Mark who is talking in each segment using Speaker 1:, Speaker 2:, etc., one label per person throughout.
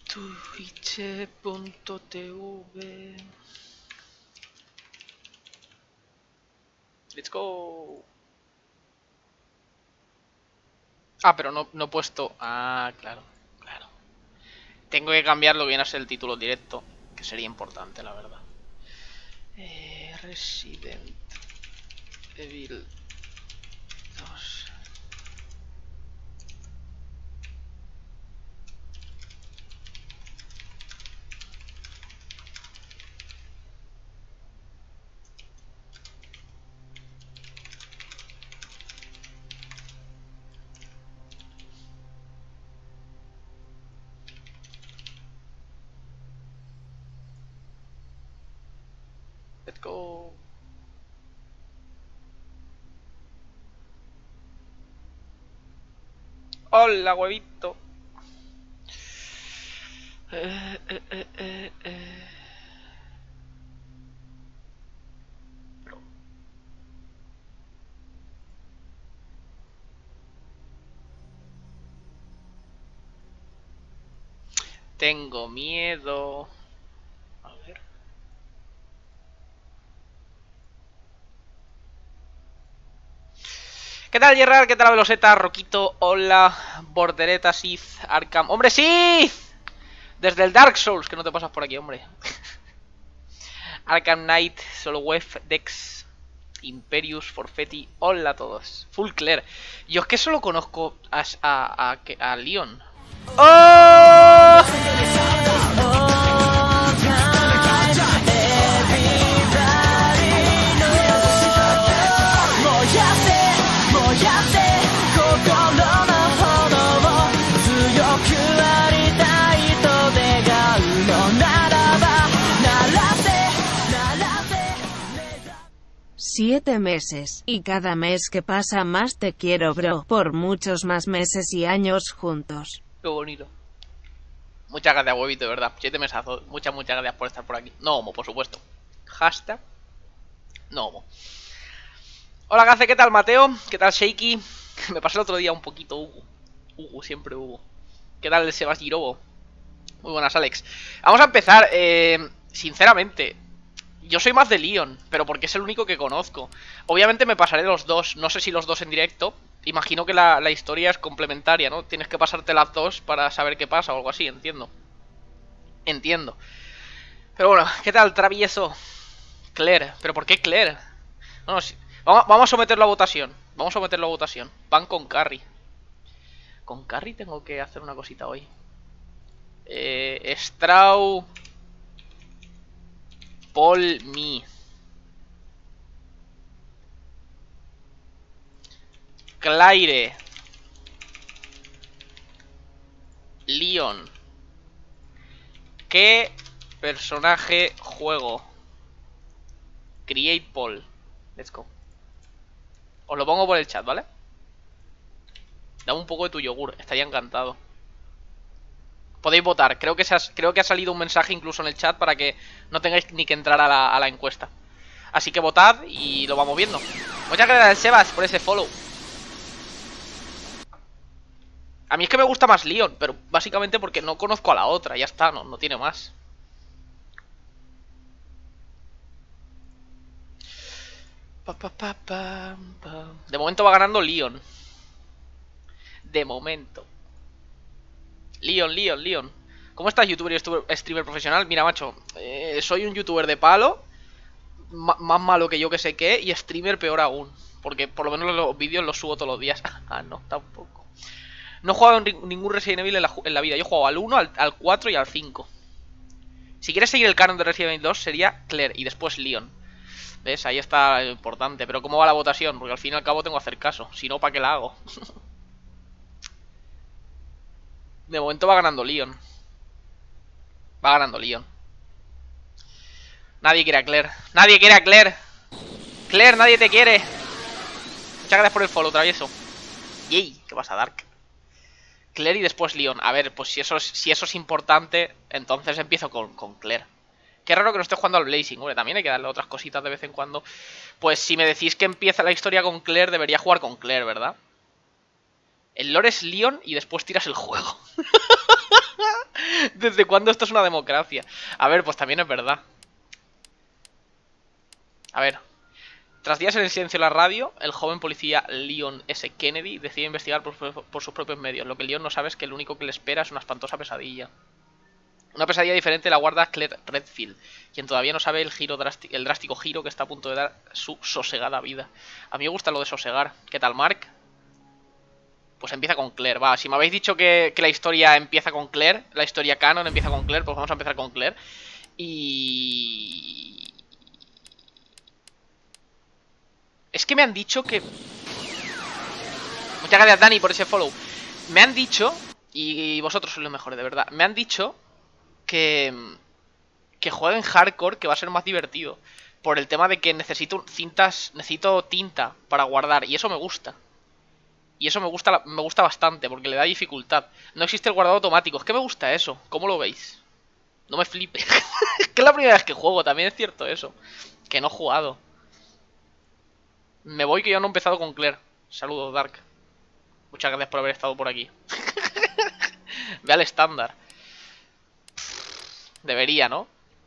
Speaker 1: Twitch.tv. Let's go. Ah, pero no he puesto... Ah, claro, claro. Tengo que cambiar lo que viene a ser el título directo, que sería importante, la verdad. Resident Evil 2. Let's go. Hola, huevito. Tengo miedo. A ver. ¿Qué tal, Gerard? ¿Qué tal, Veloceta? Roquito, hola. Bordereta, Sith, Arkham. ¡Hombre, Sith! Desde el Dark Souls, que no te pasas por aquí, hombre. Arkham Knight, Solo Web, Dex, Imperius, Forfetti. Hola a todos. Full Claire. Yo es que solo conozco a Leon. ¡Oh!
Speaker 2: Siete meses, y cada mes que pasa más te quiero, bro, por muchos más meses y años juntos.
Speaker 1: Qué bonito. Muchas gracias, huevito, de verdad. 7 mesazos. Muchas gracias por estar por aquí. No homo, por supuesto. Hashtag no homo. Hola, Gace, ¿qué tal, Mateo? ¿Qué tal, Shaky? Me pasé el otro día un poquito Hugo, siempre Hugo. ¿Qué tal el Sebas Girobo? Muy buenas, Alex. Vamos a empezar. Sinceramente, yo soy más de Leon, pero porque es el único que conozco. Obviamente me pasaré los dos. No sé si los dos en directo. Imagino que la historia es complementaria, ¿no? Tienes que pasarte las dos para saber qué pasa o algo así, entiendo. Entiendo. Pero bueno, ¿qué tal, travieso? Claire. ¿Pero por qué Claire? No, sí. Vamos a someterlo a votación. Vamos a someterlo a votación. Van con Carrie. Con Carrie tengo que hacer una cosita hoy. Straw... Paul Me. Claire. Leon. ¿Qué personaje juego? Create Paul. Let's go. Os lo pongo por el chat, ¿vale? Dame un poco de tu yogur, estaría encantado. Podéis votar, creo que ha salido un mensaje incluso en el chat para que no tengáis ni que entrar a la encuesta. Así que votad y lo vamos viendo. Muchas gracias, Sebas, por ese follow. A mí es que me gusta más Leon, pero básicamente porque no conozco a la otra, ya está, no tiene más. De momento va ganando Leon. De momento. Leon. ¿Cómo estás, youtuber y streamer profesional? Mira, macho, soy un youtuber de palo, más malo que yo que sé qué, y streamer peor aún. Porque por lo menos los vídeos los subo todos los días. Ah, no, tampoco. No he jugado en ningún Resident Evil en la vida. Yo he jugado al 1, al 4 y al 5. Si quieres seguir el canon de Resident Evil 2 sería Claire y después Leon. ¿Ves? Ahí está lo importante. Pero ¿cómo va la votación? Porque al fin y al cabo tengo que hacer caso. Si no, ¿para qué la hago? De momento va ganando Leon. Va ganando Leon. Nadie quiere a Claire. Nadie quiere a Claire. Claire, nadie te quiere. Muchas gracias por el follow, travieso. Yay, ¿qué pasa, Dark? Claire y después Leon. A ver, pues si eso es importante, entonces empiezo con Claire. Qué raro que no esté jugando al Blazing, hombre. También hay que darle otras cositas de vez en cuando. Pues si me decís que empieza la historia con Claire, debería jugar con Claire, ¿verdad? El lore es Leon y después tiras el juego. ¿Desde cuándo esto es una democracia? A ver, pues también es verdad. A ver. Tras días en el silencio de la radio, el joven policía Leon S. Kennedy decide investigar por sus propios medios. Lo que Leon no sabe es que lo único que le espera es una espantosa pesadilla. Una pesadilla diferente la guarda Claire Redfield, quien todavía no sabe el drástico giro que está a punto de dar su sosegada vida. A mí me gusta lo de sosegar. ¿Qué tal, Mark? Pues empieza con Claire, va. Si me habéis dicho que la historia empieza con Claire, la historia canon empieza con Claire, pues vamos a empezar con Claire. Y... es que me han dicho que... muchas gracias, Dani, por ese follow. Me han dicho, y vosotros sois los mejores, de verdad. Me han dicho que jueguen hardcore, que va a ser más divertido. Por el tema de que necesito tinta para guardar. Y eso me gusta. Y eso me gusta bastante, porque le da dificultad. No existe el guardado automático. Es que me gusta eso. ¿Cómo lo veis? No me flipe. Es que es la primera vez que juego, también es cierto eso. Que no he jugado. Me voy, que yo no he empezado con Claire. Saludos, Dark. Muchas gracias por haber estado por aquí. Ve al estándar. Debería, ¿no?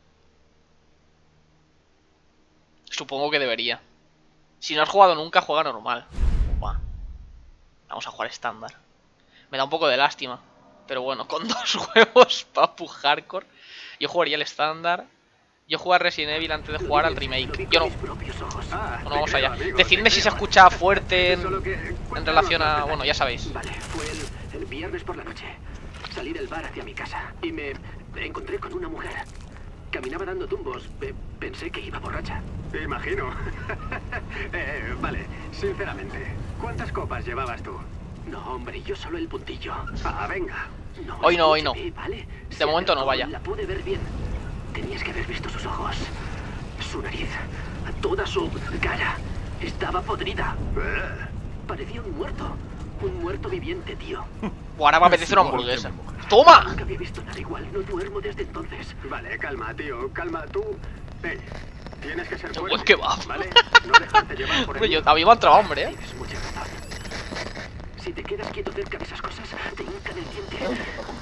Speaker 1: Supongo que debería. Si no has jugado nunca, juega normal. Buah. Vamos a jugar estándar. Me da un poco de lástima. Pero bueno, con 2 juegos papu hardcore. Yo jugaría el estándar. Yo jugué a Resident Evil antes de jugar al remake. Yo no. Bueno, vamos allá. Decidme si se escucha fuerte en relación a... bueno, ya sabéis.
Speaker 3: Vale, fue el viernes por la noche. Salí del bar hacia mi casa y me encontré con una mujer. Caminaba dando tumbos. Pensé que iba borracha. Imagino. Vale, sinceramente, ¿cuántas copas llevabas tú? No, hombre, yo solo el puntillo. Ah, venga. No,
Speaker 1: hoy no, hoy no.
Speaker 3: ¿Vale?
Speaker 1: De momento no, vaya.
Speaker 3: La pude ver bien. Tenías que haber visto sus ojos, su nariz, toda su cara. Estaba podrida. Parecía un muerto viviente, tío.
Speaker 1: Ahora me apetece una hamburguesa. ¡Toma!
Speaker 3: Nunca había visto nada igual, no duermo desde entonces. Vale, calma, tío, calma, tú. Hey, tienes que ser fuerte.
Speaker 1: Buen kebab.
Speaker 3: Vale, no dejarte llevar por el...
Speaker 1: A mí me ha entrado hambre,
Speaker 3: Tienes mucha razón. Si te quedas quieto cerca de esas cosas, te hincan el diente.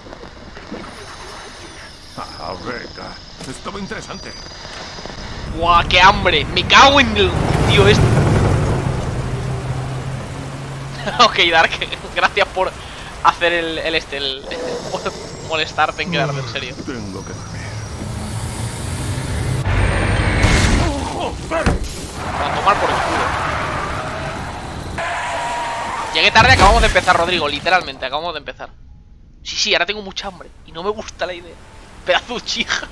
Speaker 4: Ah, venga. Esto va interesante.
Speaker 1: ¡Buah, qué hambre! ¡Me cago en el tío este! Ok, Dark, gracias por hacer el por molestarte en quedarte, en serio.
Speaker 4: Tengo que dormir.
Speaker 1: A tomar por el culo. Llegué tarde, acabamos de empezar, Rodrigo, literalmente, acabamos de empezar. Sí, ahora tengo mucha hambre y no me gusta la idea. Pedazo de chija.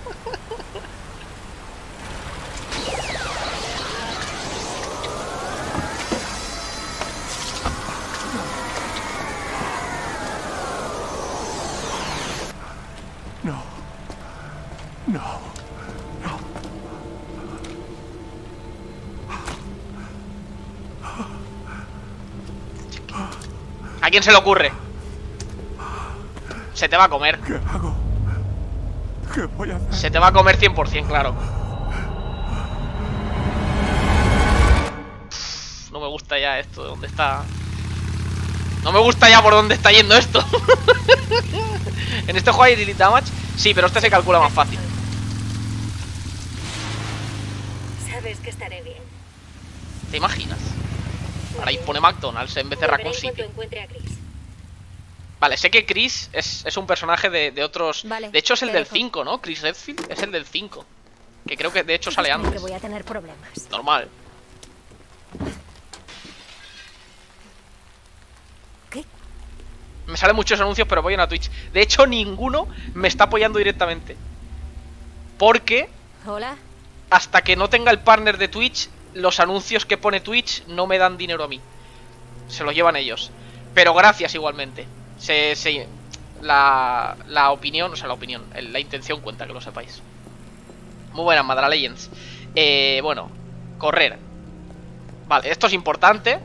Speaker 4: No. No. No.
Speaker 1: ¿A quién se le ocurre? Se te va a comer.
Speaker 4: ¿Qué hago? ¿Qué voy a hacer?
Speaker 1: Se te va a comer 100%, claro. No me gusta ya esto, de dónde está. No me gusta ya por dónde está yendo esto. En este juego hay delete damage. Sí, pero este se calcula más fácil.
Speaker 5: Sabes que estaré bien.
Speaker 1: ¿Te imaginas? Ahora ahí pone McDonald's en vez de Raccoon
Speaker 5: Volveré en
Speaker 1: City.
Speaker 5: cuanto encuentre a Chris.
Speaker 1: Vale, sé que Chris es un personaje de otros...
Speaker 5: Vale,
Speaker 1: de hecho es el
Speaker 5: te
Speaker 1: del
Speaker 5: dejo.
Speaker 1: 5, ¿no? Chris Redfield es el del 5. Que creo que de hecho sale
Speaker 5: Siempre
Speaker 1: antes.
Speaker 5: voy a tener problemas.
Speaker 1: Normal.
Speaker 5: ¿Qué?
Speaker 1: Me salen muchos anuncios, pero voy a Twitch. De hecho, ninguno me está apoyando directamente. Porque
Speaker 5: Hola.
Speaker 1: hasta que no tenga el partner de Twitch, los anuncios que pone Twitch no me dan dinero a mí. Se los llevan ellos. Pero gracias igualmente. La opinión, o sea, la intención cuenta, que lo sepáis. Muy buenas, Madra Legends. Bueno, correr. Vale, esto es importante.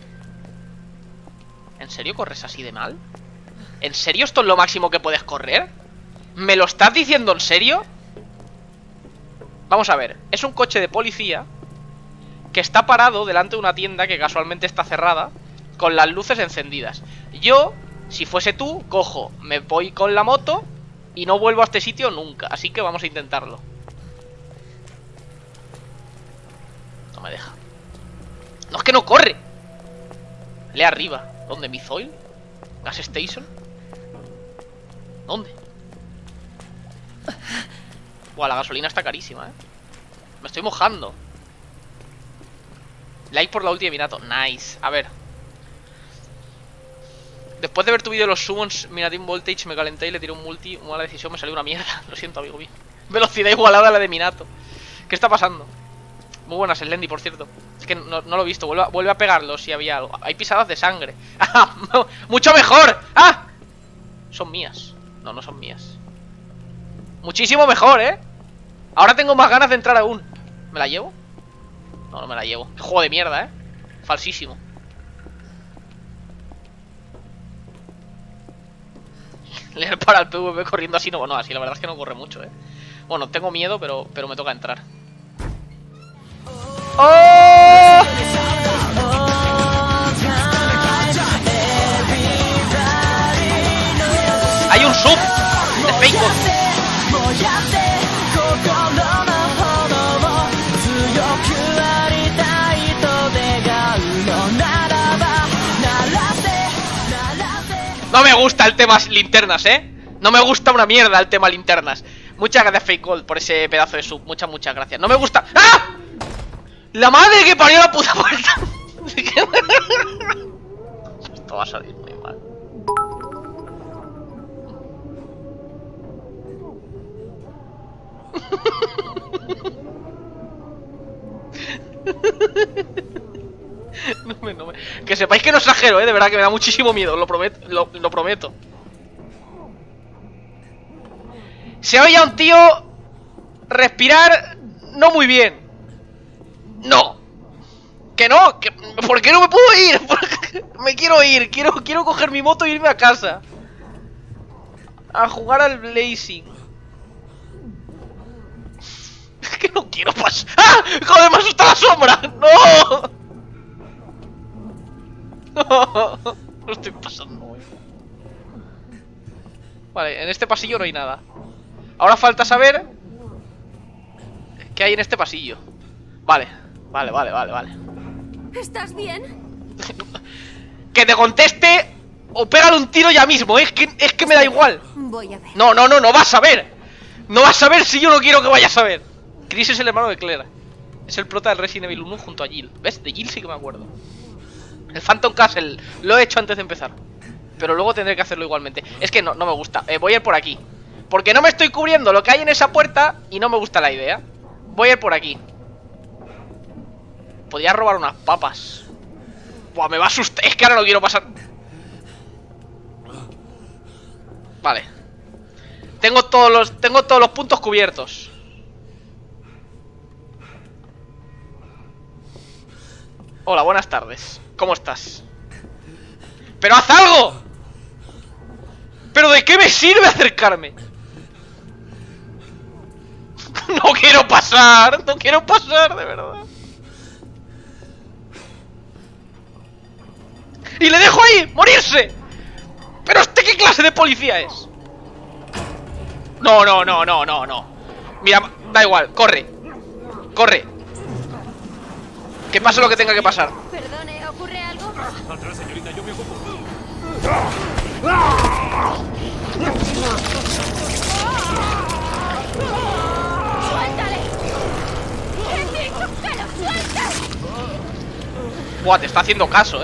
Speaker 1: ¿En serio corres así de mal? ¿En serio esto es lo máximo que puedes correr? ¿Me lo estás diciendo en serio? Vamos a ver, es un coche de policía que está parado delante de una tienda que casualmente está cerrada, con las luces encendidas. Yo, si fuese tú, cojo, me voy con la moto Y no vuelvo a este sitio nunca. Así que vamos a intentarlo. No me deja. No, es que no corre. Lee arriba. ¿Dónde? ¿Mizoil? ¿Gas Station? ¿Dónde? Buah, la gasolina está carísima, Me estoy mojando. Like por la ulti de Minato. Nice. A ver. Después de ver tu vídeo de los summons, Minatin Voltage, me calenté y le tiré un multi. Mala decisión, me salió una mierda. Lo siento, amigo mío. Velocidad igualada a la de Minato. ¿Qué está pasando? Muy buenas, el Lendy, por cierto. Es que no lo he visto. Vuelve a pegarlo si había algo. Hay pisadas de sangre. ¡Ah! ¡Mucho mejor! ¡Ah! Son mías. No, no son mías. Muchísimo mejor, Ahora tengo más ganas de entrar aún. ¿Me la llevo? No, no me la llevo. Qué juego de mierda, Falsísimo. Leer para el PvP corriendo así no. Bueno, así la verdad es que no corre mucho, Bueno, tengo miedo, pero me toca entrar. ¡Oh! Hay un sub de fake. No me gusta el tema linternas, No me gusta una mierda el tema linternas. Muchas gracias, Fake Gold, por ese pedazo de sub. Muchas gracias. No me gusta. ¡Ah! ¡La madre que parió la puta puerta! Esto va a salir muy mal. No me... Que sepáis que no exagero, de verdad que me da muchísimo miedo, lo prometo, lo prometo. Se oye a un tío respirar no muy bien. No. Que no, que... ¿Por qué no me puedo ir? Me quiero ir, quiero coger mi moto e irme a casa. A jugar al Blazing. Es que no quiero pasar. ¡Ah! ¡Joder, me asusta la sombra! ¡No! No, no estoy pasando, Vale, en este pasillo no hay nada. Ahora falta saber qué hay en este pasillo. Vale.
Speaker 5: ¿Estás bien?
Speaker 1: Que te conteste o pégale un tiro ya mismo, es que me da igual.
Speaker 5: Voy a ver.
Speaker 1: No vas a ver. No vas a ver si yo no quiero que vayas a ver. Chris es el hermano de Claire. Es el prota del Resident Evil 1 junto a Jill. ¿Ves? De Jill sí que me acuerdo. El Phantom Castle lo he hecho antes de empezar, pero luego tendré que hacerlo igualmente. Es que no me gusta, voy a ir por aquí, porque no me estoy cubriendo lo que hay en esa puerta y no me gusta la idea. Voy a ir por aquí. Podría robar unas papas. Buah, me va a asustar, es que ahora no quiero pasar. Vale. Tengo todos los puntos cubiertos. Hola, buenas tardes. ¿Cómo estás? ¡Pero haz algo! ¿Pero de qué me sirve acercarme? No quiero pasar, de verdad. ¡Y le dejo ahí! ¡Morirse! ¿Pero este qué clase de policía es? No. Mira, da igual, corre. Que pase lo que tenga que pasar.
Speaker 5: Perdone, ¿ocurre algo?
Speaker 4: Atrás, señorita, yo me ocupo.
Speaker 5: ¡Suéltale! ¡He dicho que lo sueltes!
Speaker 1: Buah, te está haciendo caso,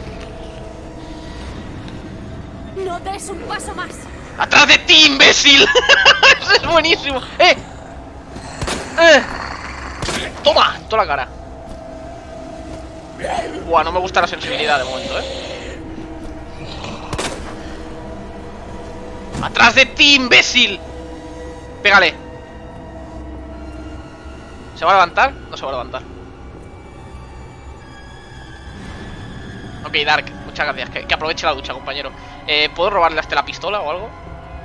Speaker 5: No des un paso más.
Speaker 1: ¡Atrás de ti, imbécil! Eso es buenísimo. Toma, toda la cara. Buah, no me gusta la sensibilidad de momento, ¡Atrás de ti, imbécil! Pégale. ¿Se va a levantar? No se va a levantar. Ok, Dark, muchas gracias. Que aproveche la ducha, compañero. ¿Puedo robarle hasta la pistola o algo?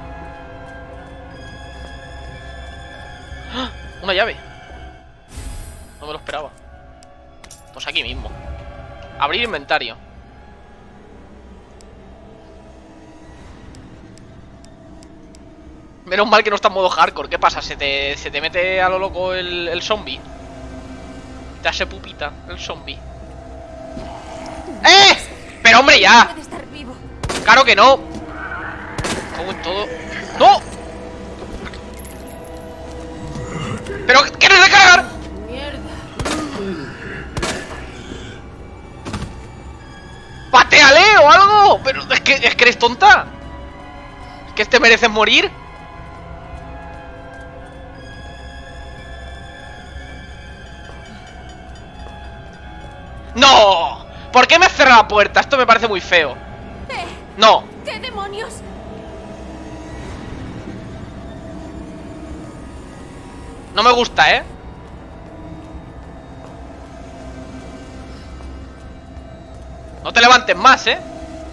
Speaker 1: ¡Ah! Una llave. No me lo esperaba. Pues aquí mismo. Abrir inventario. Menos mal que no está en modo hardcore. ¿Qué pasa? ¿Se te mete a lo loco el zombie? Te hace pupita el zombie. ¡Eh! ¡Pero hombre, ya!
Speaker 5: Puede estar vivo.
Speaker 1: ¡Claro que no! Como en todo... ¡No! ¿Pero quieres recargar?
Speaker 5: Mierda.
Speaker 1: ¡Pateale o algo! Pero es que eres tonta. ¿Es que te mereces morir? ¡No! ¿Por qué me has cerrado la puerta? Esto me parece muy feo. No.
Speaker 5: ¿Qué demonios?
Speaker 1: No me gusta, ¿eh? No te levantes más, ¿eh?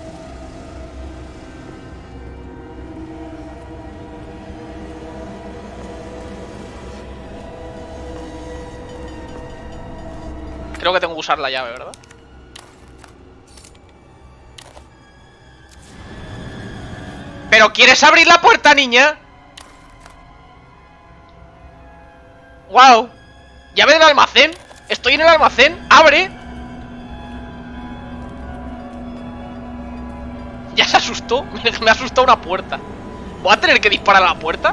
Speaker 1: Creo que tengo que usar la llave, ¿verdad? ¿Pero quieres abrir la puerta, niña? ¡Wow! ¿Llave del almacén? Estoy en el almacén. ¡Abre! Ya se asustó. Me asustó una puerta. ¿Voy a tener que disparar a la puerta?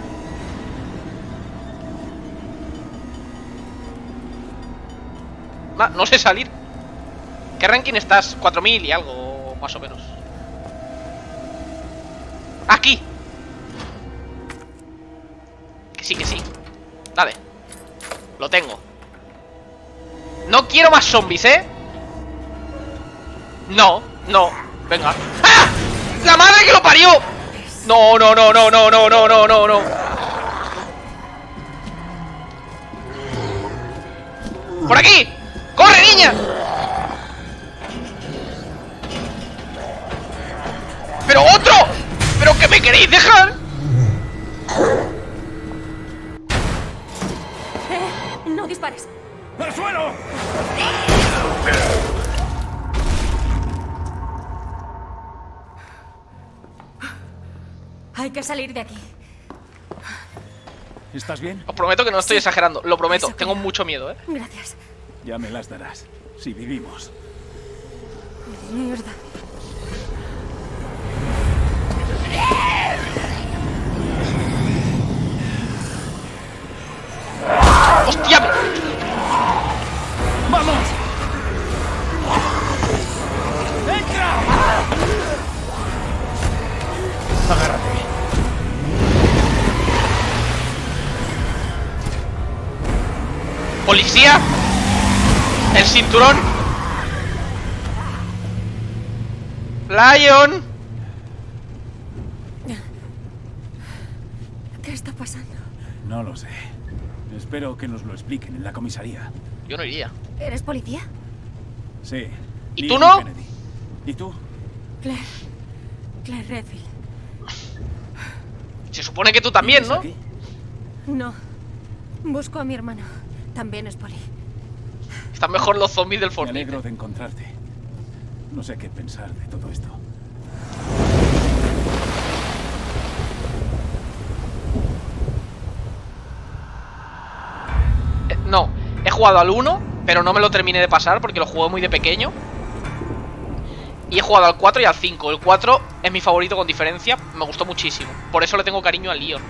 Speaker 1: No sé salir. ¿Qué ranking estás? 4000 y algo, más o menos. ¡Aquí! Que sí, que sí. Dale. Lo tengo. No quiero más zombies, ¿eh? No, no. Venga. ¡Ah! ¡La madre que lo parió! No, no, no, no, no, no, no, no, no, no. ¡Por aquí! ¡Corre, niña! ¡Pero otro! ¿Pero qué me queréis dejar?
Speaker 5: No dispares.
Speaker 4: ¡Al suelo!
Speaker 5: Hay que salir de aquí.
Speaker 4: ¿Estás bien?
Speaker 1: Os prometo que no estoy exagerando. Lo prometo.
Speaker 5: Eso
Speaker 1: Tengo
Speaker 5: creo.
Speaker 1: mucho miedo, ¿eh?
Speaker 5: Gracias.
Speaker 4: Ya me las darás. Si vivimos.
Speaker 5: Mierda.
Speaker 1: ¡Hostia!
Speaker 4: ¡Vamos! ¡Entra! Agárrate.
Speaker 1: ¡Policía! ¡El cinturón! ¡Lion!
Speaker 5: ¿Qué está pasando?
Speaker 4: No lo sé. Espero que nos lo expliquen en la comisaría.
Speaker 1: Yo no iría.
Speaker 5: ¿Eres policía?
Speaker 4: Sí.
Speaker 1: ¿Y
Speaker 4: Leon
Speaker 1: tú no?
Speaker 4: Kennedy. ¿Y tú?
Speaker 5: Claire. Claire Redfield.
Speaker 1: Se supone que tú también,
Speaker 4: ¿Vives
Speaker 1: ¿no?
Speaker 4: aquí?
Speaker 5: No. Busco a mi hermano. También es poli.
Speaker 1: Están mejor los zombies del
Speaker 4: Me
Speaker 1: Fortnite.
Speaker 4: alegro de encontrarte. No sé qué pensar de todo esto.
Speaker 1: No, he jugado al 1, pero no me lo terminé de pasar porque lo jugué muy de pequeño. Y he jugado al 4 y al 5. El 4 es mi favorito con diferencia. Me gustó muchísimo. Por eso le tengo cariño al Leon.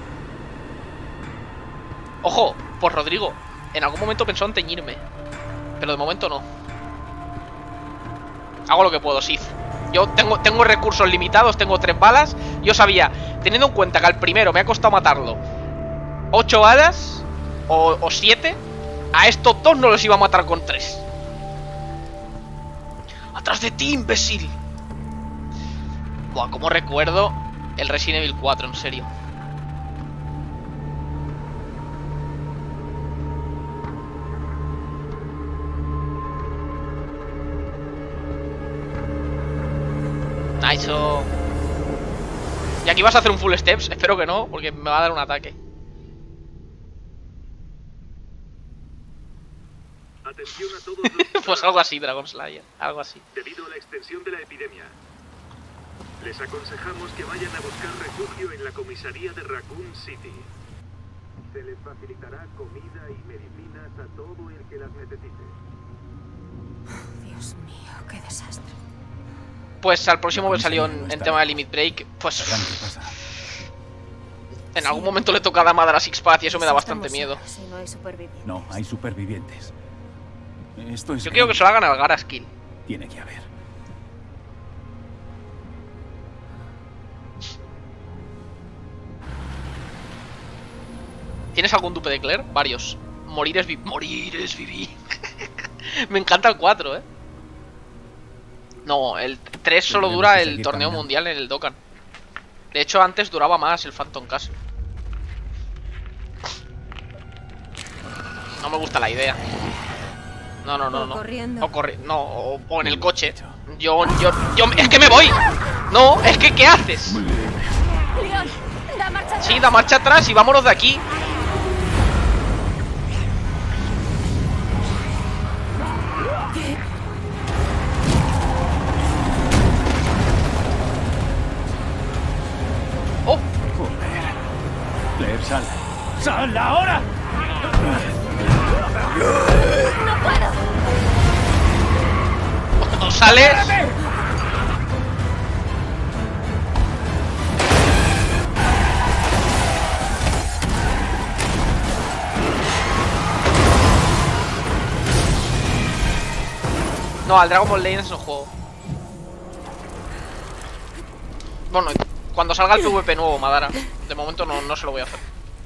Speaker 1: Ojo, pues Rodrigo, en algún momento pensó en teñirme, pero de momento no. Hago lo que puedo, Sith. Yo tengo recursos limitados, tengo 3 balas. Yo sabía, teniendo en cuenta que al primero me ha costado matarlo 8 balas o 7, a estos dos no los iba a matar con 3. ¡Atrás de ti, imbécil! Buah, como recuerdo el Resident Evil 4, en serio. Nice. ¿Y aquí vas a hacer un full steps? Espero que no, porque me va a dar un ataque.
Speaker 3: Atención a todos los
Speaker 1: Pues algo así, Dragon Slayer. Algo así.
Speaker 3: debido a la extensión de la epidemia. Les aconsejamos que vayan a buscar refugio en la comisaría de Raccoon City. Se les facilitará comida y medicinas a todo el que las necesite.
Speaker 5: Dios mío, qué desastre.
Speaker 1: Pues al próximo que salió en tema de Limit Break, pues
Speaker 4: ¿Qué pasa?
Speaker 1: en algún momento le toca a Dama de la Sixpath y eso me da bastante miedo.
Speaker 5: Si no hay supervivientes.
Speaker 4: No, hay supervivientes. Esto es...
Speaker 1: Yo quiero que se lo hagan al Garaskill.
Speaker 4: Tiene que haber.
Speaker 1: ¿Tienes algún dupe de Claire? Varios. Morir es vivir. Me encanta el 4, No, el 3 solo
Speaker 4: Tendremos
Speaker 1: dura
Speaker 4: que
Speaker 1: el
Speaker 4: seguir
Speaker 1: torneo
Speaker 4: caminando.
Speaker 1: mundial en el Dokkan. De hecho, antes duraba más el Phantom Castle. No me gusta la idea. No.
Speaker 5: O corriendo.
Speaker 1: O en el coche. Yo, es que me voy. No, es que ¿qué haces?
Speaker 5: Leon, da marcha atrás.
Speaker 1: Sí, da marcha atrás y vámonos de aquí. Oh,
Speaker 4: Joder. Claire, sal. ¡Sal ahora!
Speaker 5: No puedo.
Speaker 1: ¿no sales? No, al Dragon Ball Legends es un juego. Bueno, cuando salga el PvP nuevo, Madara. De momento no se lo voy a hacer.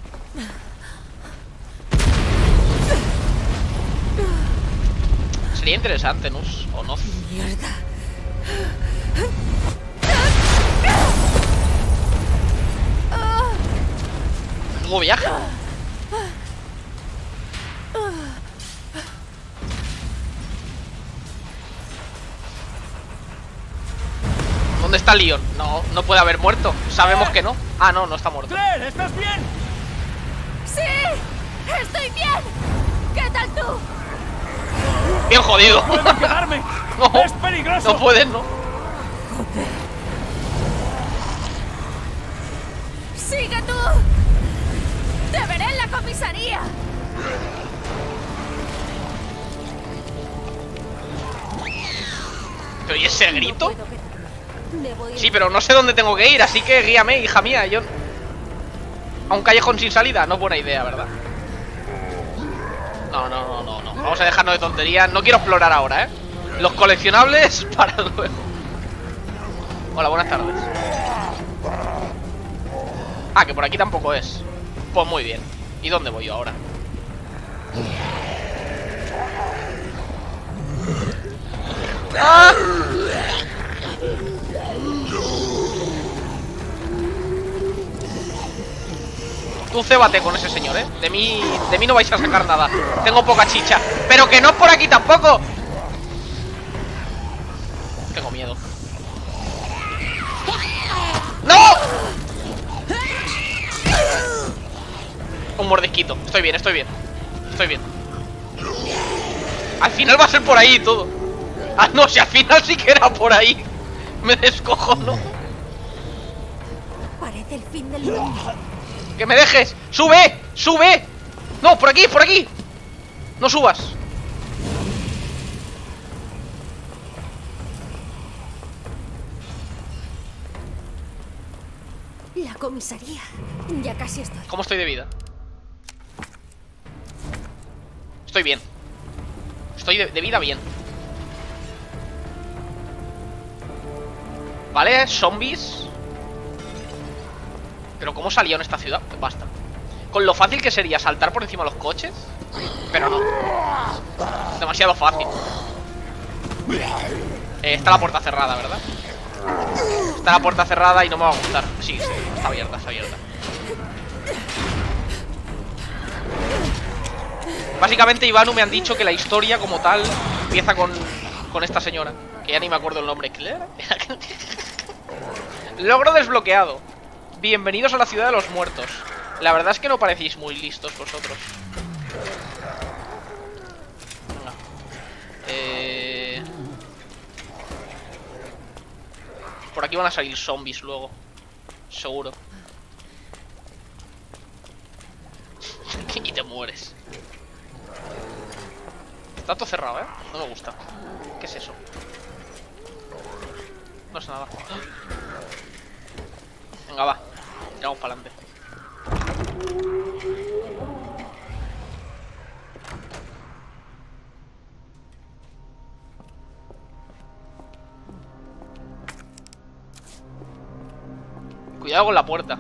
Speaker 1: Sería interesante, ¿no? ¿O no?
Speaker 5: Mierda.
Speaker 1: Luego viaja. ¿Dónde está Leon? No puede haber muerto. Sabemos que no. Ah, no está muerto.
Speaker 4: ¡Claire, estás bien!
Speaker 5: ¡Sí! ¡Estoy bien! ¿Qué tal tú?
Speaker 1: Bien jodido.
Speaker 4: ¡Puedo quedarme!
Speaker 1: No,
Speaker 4: ¡Es peligroso!
Speaker 1: no puedes, ¿no?
Speaker 5: ¡Sigue tú! ¡Te veré en la comisaría!
Speaker 1: ¿Pero y ese grito?
Speaker 5: No puedo quedarme. Me voy a-
Speaker 1: Sí, pero no sé dónde tengo que ir, así que guíame, hija mía. Yo... A un callejón sin salida, no es buena idea, ¿verdad? No. Vamos a dejarnos de tonterías. No quiero explorar ahora, ¿eh? Los coleccionables para luego. Hola, buenas tardes. Ah, que por aquí tampoco es. Pues muy bien. ¿Y dónde voy yo ahora? ¡Ah! Tú cébate con ese señor, ¿eh? De mí no vais a sacar nada. Tengo poca chicha. ¡Pero que no es por aquí tampoco! Tengo miedo. ¡No! Un mordisquito. Estoy bien. Al final va a ser por ahí todo. Ah, no, si al final sí que era por ahí. Me descojono.
Speaker 5: Parece el fin del mundo.
Speaker 1: ¡Que me dejes! ¡Sube! ¡Sube! ¡No, por aquí, por aquí! ¡No subas!
Speaker 5: La comisaría. Ya casi estoy.
Speaker 1: ¿Cómo estoy de vida? Estoy bien. Estoy de vida bien. Vale, zombies. Pero ¿cómo salió en esta ciudad? Basta. Con lo fácil que sería saltar por encima de los coches. Pero no. Demasiado fácil. Está la puerta cerrada, ¿verdad? Está la puerta cerrada y no me va a gustar. Sí, está abierta, Básicamente Ivanu me han dicho que la historia como tal empieza con esta señora, que ya ni me acuerdo el nombre. ¿Claire? Logro desbloqueado. Bienvenidos a la ciudad de los muertos. La verdad es que no parecéis muy listos vosotros. Venga. Por aquí van a salir zombies luego. Seguro. Y te mueres. Está todo cerrado, ¿eh? No me gusta. ¿Qué es eso? No es nada. Venga, va. Tiramos para adelante. Cuidado con la puerta.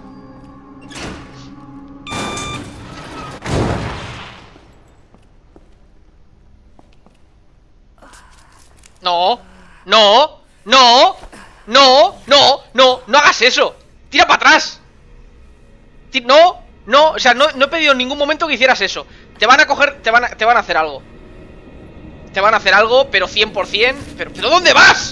Speaker 1: No, no, no, no, no, no, no hagas eso. Tira para atrás. No, no, o sea, no he pedido en ningún momento que hicieras eso. Te van a coger, te van a hacer algo. Te van a hacer algo, pero 100%. ¿Pero dónde vas?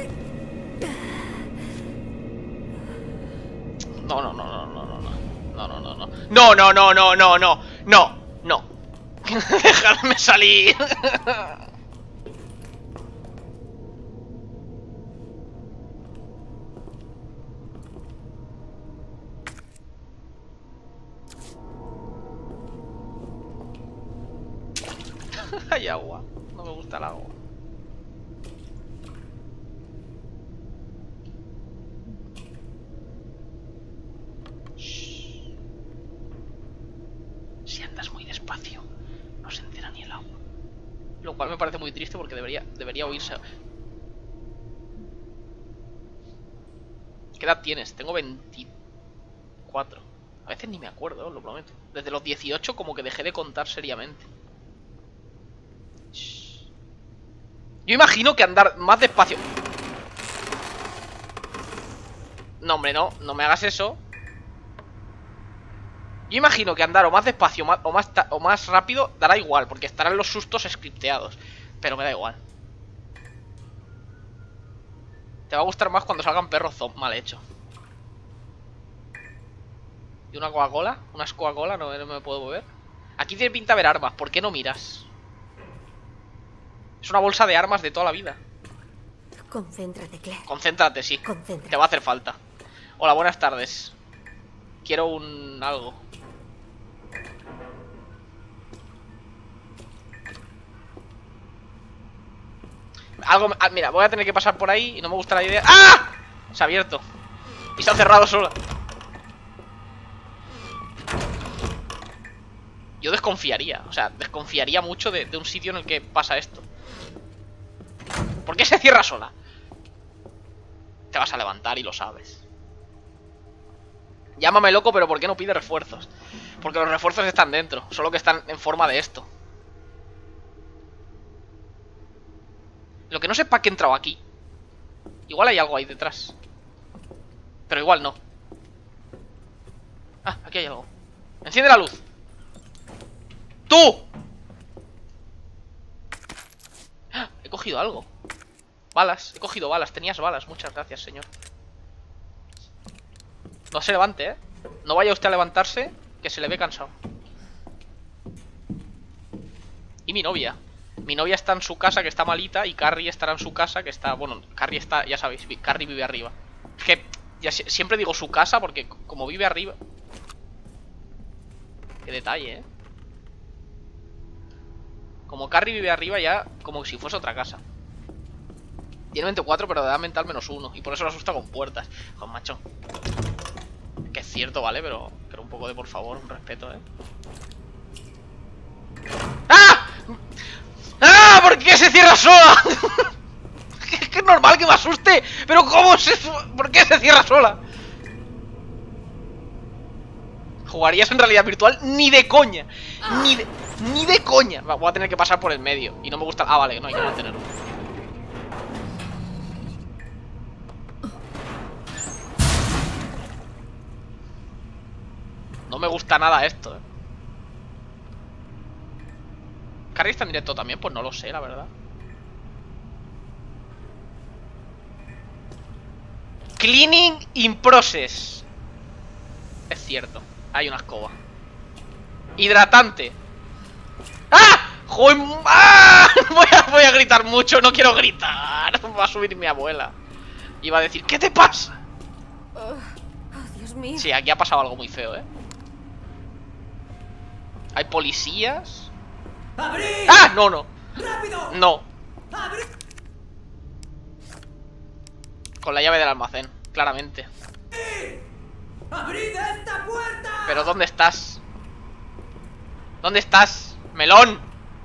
Speaker 1: No, no, no, no, no, no, no. No, no, no, no. No, no, no, no, no, no. No, no. Dejadme salir. Hay agua. No me gusta el agua. Shh. Si andas muy despacio, no se entera ni el agua. Lo cual me parece muy triste porque debería oírse. ¿Qué edad tienes? Tengo 24. A veces ni me acuerdo, os lo prometo. Desde los 18 como que dejé de contar seriamente. Yo imagino que andar más despacio. No, hombre, no. No me hagas eso. Yo imagino que andar o más despacio o más rápido dará igual, porque estarán los sustos scripteados. Pero me da igual. Te va a gustar más cuando salgan perros mal hechos. ¿Y una Coca-Cola? ¿Unas Coca-Cola? No me puedo beber. Aquí tiene pinta de haber armas. ¿Por qué no miras? Es una bolsa de armas de toda la vida.
Speaker 5: Concéntrate, Claire.
Speaker 1: Concéntrate, sí.
Speaker 5: Concéntrate.
Speaker 1: Te va a hacer falta. Hola, buenas tardes. Quiero un... algo. Mira, voy a tener que pasar por ahí y no me gusta la idea. ¡Ah! Se ha abierto. Y se ha cerrado sola. Yo desconfiaría. O sea, desconfiaría mucho de un sitio en el que pasa esto. ¿Por qué se cierra sola? Te vas a levantar y lo sabes. Llámame loco, pero ¿por qué no pide refuerzos? Porque los refuerzos están dentro, solo que están en forma de esto. Lo que no sé para qué he entrado aquí. Igual hay algo ahí detrás. Pero igual no. Ah, aquí hay algo. Enciende la luz. ¡Tú! ¡Ah! He cogido algo. Balas, he cogido balas, tenías balas. Muchas gracias, señor. No se levante, ¿eh? No vaya usted a levantarse, que se le ve cansado. Y mi novia. Mi novia está en su casa, que está malita. Y Carrie estará en su casa, que está... Bueno, Carrie está, ya sabéis, Carrie vive arriba. Es que ya siempre digo su casa porque como vive arriba... Qué detalle, ¿eh? Como Carrie vive arriba ya, como si fuese otra casa. Tiene 24, pero de edad mental -1. Y por eso lo asusta con puertas. Con macho. Que es cierto, ¿vale? Pero un poco de por favor, un respeto, ¿eh? ¡Ah! ¡Ah! ¿Por qué se cierra sola? Es que es normal que me asuste. Pero ¿cómo se... ¿Por qué se cierra sola? ¿Jugarías en realidad virtual? Ni de coña. Ni de coña. Voy a tener que pasar por el medio. Y no me gusta... Ah, vale, no hay que mantenerlo. No me gusta nada esto, ¿eh? ¿Carrie está en directo también? Pues no lo sé, la verdad. Cleaning in process. Es cierto, hay una escoba. Hidratante. ¡Ah! ¡Joder! ¡Ah! Voy a gritar mucho, no quiero gritar. Va a subir mi abuela. Iba a decir, ¿qué te pasa?
Speaker 5: Oh, Dios mío.
Speaker 1: Sí, aquí ha pasado algo muy feo, Hay policías.
Speaker 6: ¡Abrid!
Speaker 1: ¡Ah! No, no.
Speaker 6: ¡Rápido!
Speaker 1: No.
Speaker 6: ¡Abrid!
Speaker 1: Con la llave del almacén, claramente.
Speaker 6: ¡Abrid esta puerta!
Speaker 1: Pero ¿dónde estás? ¿Dónde estás, melón?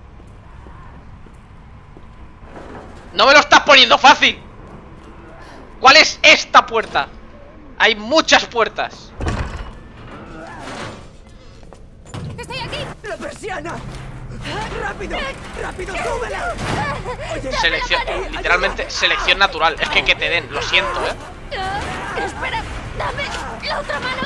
Speaker 1: No me lo estás poniendo fácil. ¿Cuál es esta puerta? Hay muchas puertas.
Speaker 5: ¡Estoy aquí!
Speaker 6: ¡La persiana! ¡Rápido! ¡Rápido, súbela!
Speaker 1: Selección, literalmente selección natural. Es que te den, lo siento,
Speaker 5: Espera, dame la otra mano.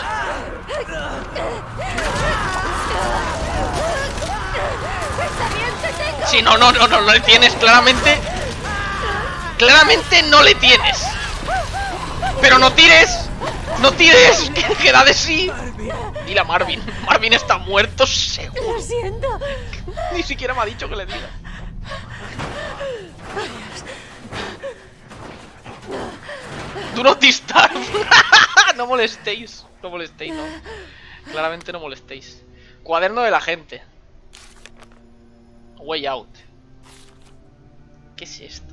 Speaker 5: Está bien, te tengo.
Speaker 1: Sí, no le tienes, claramente. Claramente no le tienes. Pero no tires. No tires, que da de sí. Dile a Marvin. Marvin está muerto seguro.
Speaker 5: Lo siento.
Speaker 1: Ni siquiera me ha dicho que le diga. Do not disturb. No molestéis. No molestéis, no. Claramente no molestéis. Cuaderno de la gente. Way out. ¿Qué es esto?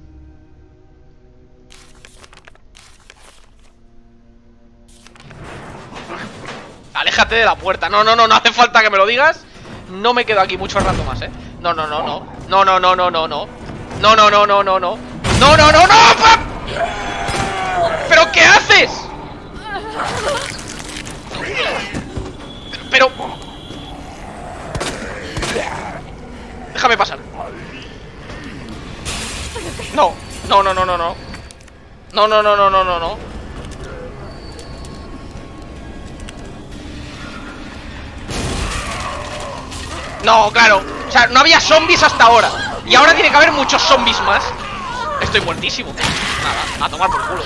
Speaker 1: Aléjate de la puerta. No hace falta que me lo digas. No me quedo aquí mucho rato más, No. No. ¿Pero qué haces? Pero... Déjame pasar. No. No. No, claro. O sea, no había zombies hasta ahora. Y ahora tiene que haber muchos zombies más. Estoy muertísimo. Nada, a tomar por culo.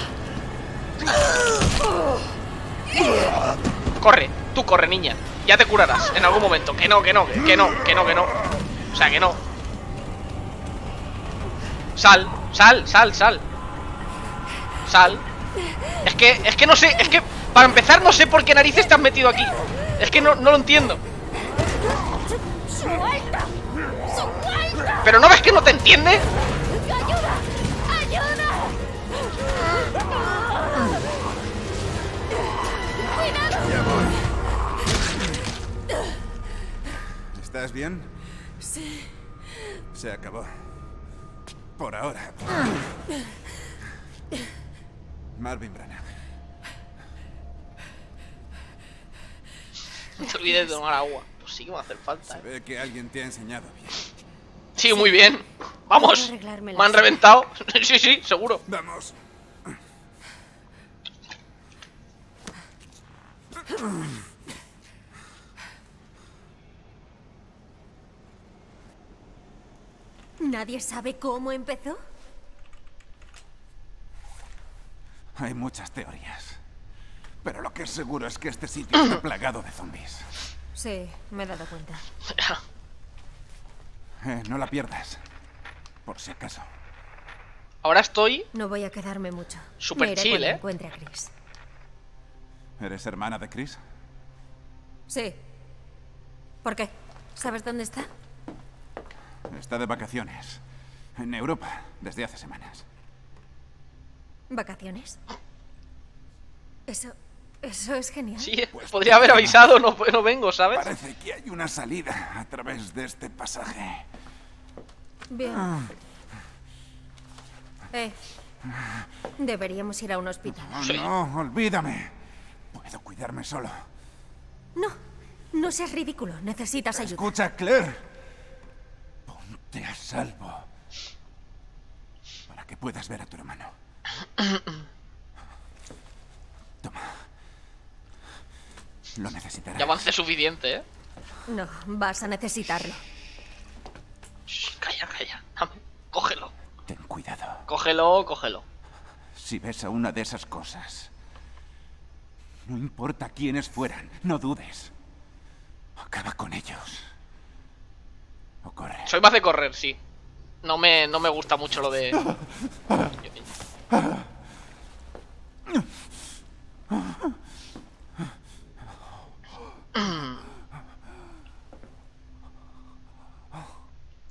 Speaker 1: Corre, tú corre, niña. Ya te curarás en algún momento. Que no. O sea, que no. Sal. Es que no sé. Es que, para empezar, no sé por qué narices te has metido aquí. Es que no lo entiendo.
Speaker 5: ¡Suelta!
Speaker 1: ¿Pero no ves que no te entiende?
Speaker 5: ¡Ayuda!
Speaker 4: ¿Estás bien?
Speaker 5: Sí.
Speaker 4: Se acabó. Por ahora. Marvin Branagh.
Speaker 1: No te olvides de tomar agua. Pues sí que me va a hacer falta,
Speaker 4: Se ve que alguien te ha enseñado bien.
Speaker 1: Sí, muy bien. Vamos.
Speaker 5: Puedo arreglármelas.
Speaker 1: Me han reventado. Sí, seguro.
Speaker 4: Vamos.
Speaker 5: ¿Nadie sabe cómo empezó?
Speaker 4: Hay muchas teorías. Pero lo que es seguro es que este sitio está plagado de zombies.
Speaker 5: Sí, me he dado cuenta.
Speaker 4: No la pierdas. Por si acaso.
Speaker 1: Ahora estoy
Speaker 5: No voy a quedarme mucho.
Speaker 1: Súper
Speaker 5: Me iré
Speaker 1: chill,
Speaker 5: cuando
Speaker 1: ¿eh?
Speaker 5: encuentre a Chris.
Speaker 4: ¿Eres hermana de Chris?
Speaker 5: Sí. ¿Por qué? ¿Sabes dónde está?
Speaker 4: Está de vacaciones. En Europa, desde hace semanas.
Speaker 5: ¿Vacaciones? Eso es genial.
Speaker 1: Sí, podría haber avisado, no vengo, ¿sabes?
Speaker 4: Parece que hay una salida a través de este pasaje.
Speaker 5: Bien. Deberíamos ir a un hospital.
Speaker 4: Oh,
Speaker 1: Sí.
Speaker 4: no, olvídame. Puedo cuidarme solo.
Speaker 5: No seas ridículo. Necesitas ayuda.
Speaker 4: Escucha, Claire. Ponte a salvo. Para que puedas ver a tu hermano. Toma. Lo necesitarás.
Speaker 1: Ya avancé suficiente,
Speaker 5: No, vas a necesitarlo.
Speaker 1: Shh, calla. Dame, cógelo.
Speaker 4: Ten cuidado.
Speaker 1: Cógelo.
Speaker 4: Si ves a una de esas cosas, no importa quiénes fueran, no dudes. Acaba con ellos. O corre.
Speaker 1: Soy más de correr, sí. No me gusta mucho lo de...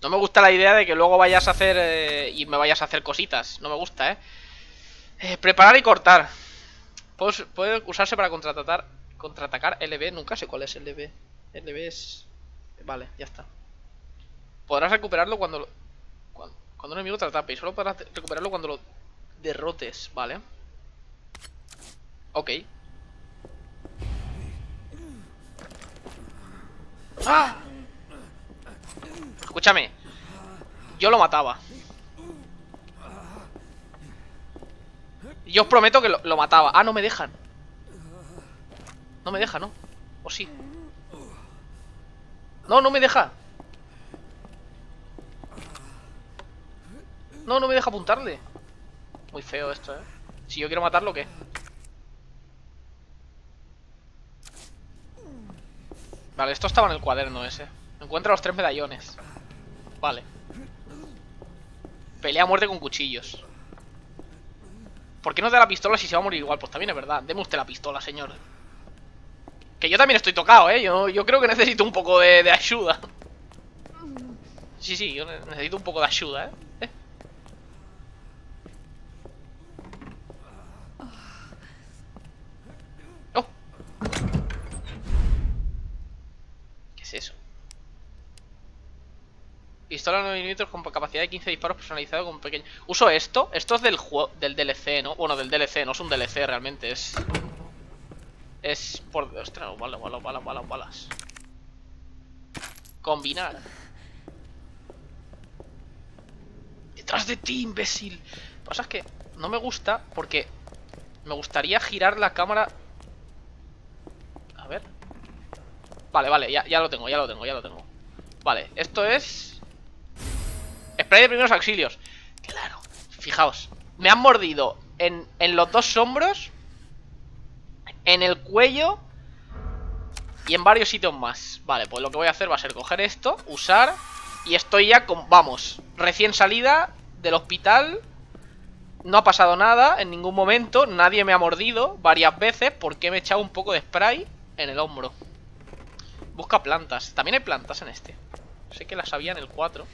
Speaker 1: No me gusta la idea de que luego vayas a hacer y me vayas a hacer cositas. No me gusta, preparar y cortar. Puede usarse para contraatacar LB. Nunca sé cuál es LB. LB es... Vale, ya está. Podrás recuperarlo cuando un enemigo te atrape. Y solo podrás recuperarlo cuando lo derrotes. Vale. Ok. ¡Ah! Escúchame. Yo lo mataba. Yo os prometo que lo mataba. Ah, no me dejan. No me deja, ¿no? ¿O sí? No, no me deja. No, no me deja apuntarle. Muy feo esto, Si yo quiero matarlo, ¿qué? Vale, esto estaba en el cuaderno ese. Encuentra los 3 medallones. Vale. Pelea a muerte con cuchillos. ¿Por qué no da la pistola si se va a morir igual? Pues también es verdad. Deme usted la pistola, señor. Que yo también estoy tocado, Yo creo que necesito un poco de ayuda. Sí, yo necesito un poco de ayuda, Oh. ¿Qué es eso? Pistola 9 mm con capacidad de 15 disparos personalizado con pequeño... Uso esto. Esto es del juego, del DLC, ¿no? Bueno, del DLC, no es un DLC realmente, es por... Ostras, balas. Combinar. Detrás de ti, imbécil. Lo que pasa es que no me gusta porque me gustaría girar la cámara. A ver. Vale, ya lo tengo. Vale, esto es... Spray de primeros auxilios. Claro, fijaos. Me han mordido en los 2 hombros, en el cuello y en varios sitios más. Vale, pues lo que voy a hacer va a ser coger esto, usar. Y estoy ya con... Vamos, recién salida del hospital. No ha pasado nada en ningún momento. Nadie me ha mordido varias veces porque me he echado un poco de spray en el hombro. Busca plantas. También hay plantas en este. Sé que las había en el 4.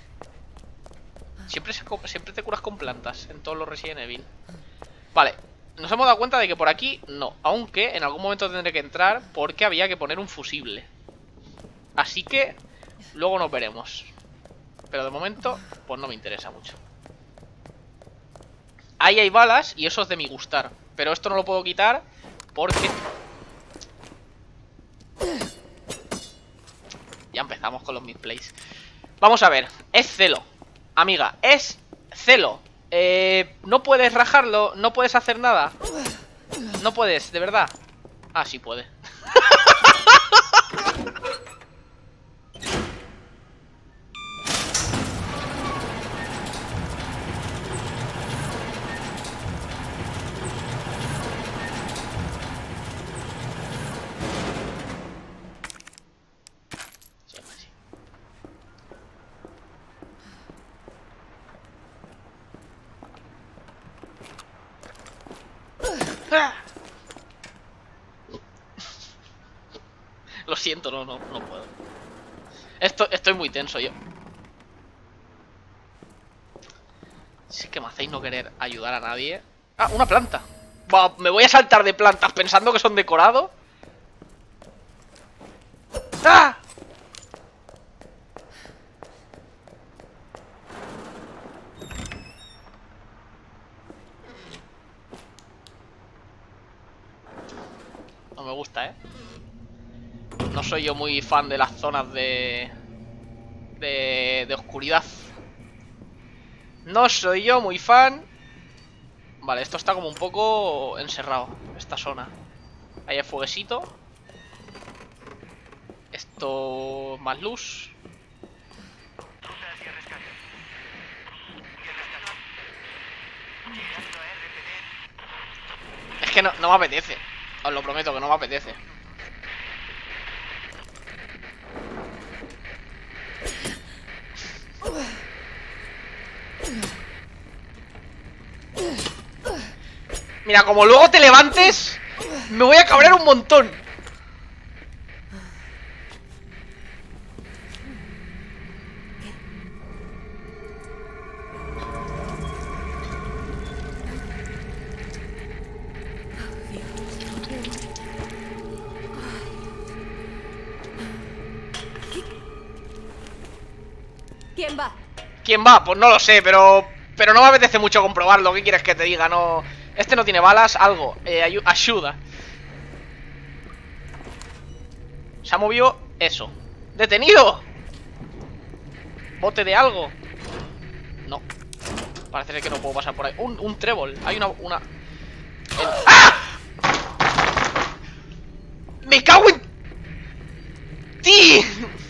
Speaker 1: Siempre te curas con plantas en todos los Resident Evil. Vale, nos hemos dado cuenta de que por aquí no. Aunque en algún momento tendré que entrar porque había que poner un fusible. Así que luego nos veremos. Pero de momento, pues no me interesa mucho. Ahí hay balas y eso es de mi gustar. Pero esto no lo puedo quitar porque... Ya empezamos con los misplays. Vamos a ver, es celo. Amiga, es celo. No puedes rajarlo, no puedes hacer nada. No puedes, de verdad. Ah, sí puede. Lo siento, no puedo. Estoy muy tenso yo. Si es que me hacéis no querer ayudar a nadie. Ah, una planta. Bah, me voy a saltar de plantas pensando que son decorado. ¡Ah! No me gusta, No soy yo muy fan de las zonas de oscuridad. No soy yo muy fan. Vale, esto está como un poco encerrado, esta zona. Ahí hay fueguecito. Esto... más luz. Es que no me apetece. Os lo prometo que no me apetece. Mira, como luego te levantes, me voy a cabrear un montón.
Speaker 5: ¿Quién va?
Speaker 1: ¿Quién va? Pues no lo sé, pero no me apetece mucho comprobarlo. ¿Qué quieres que te diga? No. Este no tiene balas, algo. Ayuda. Se ha movido eso. ¡Detenido! ¿Bote de algo? No. Parece ser que no puedo pasar por ahí. Un trébol. Hay una... ¡Ah! ¡Me cago en ti!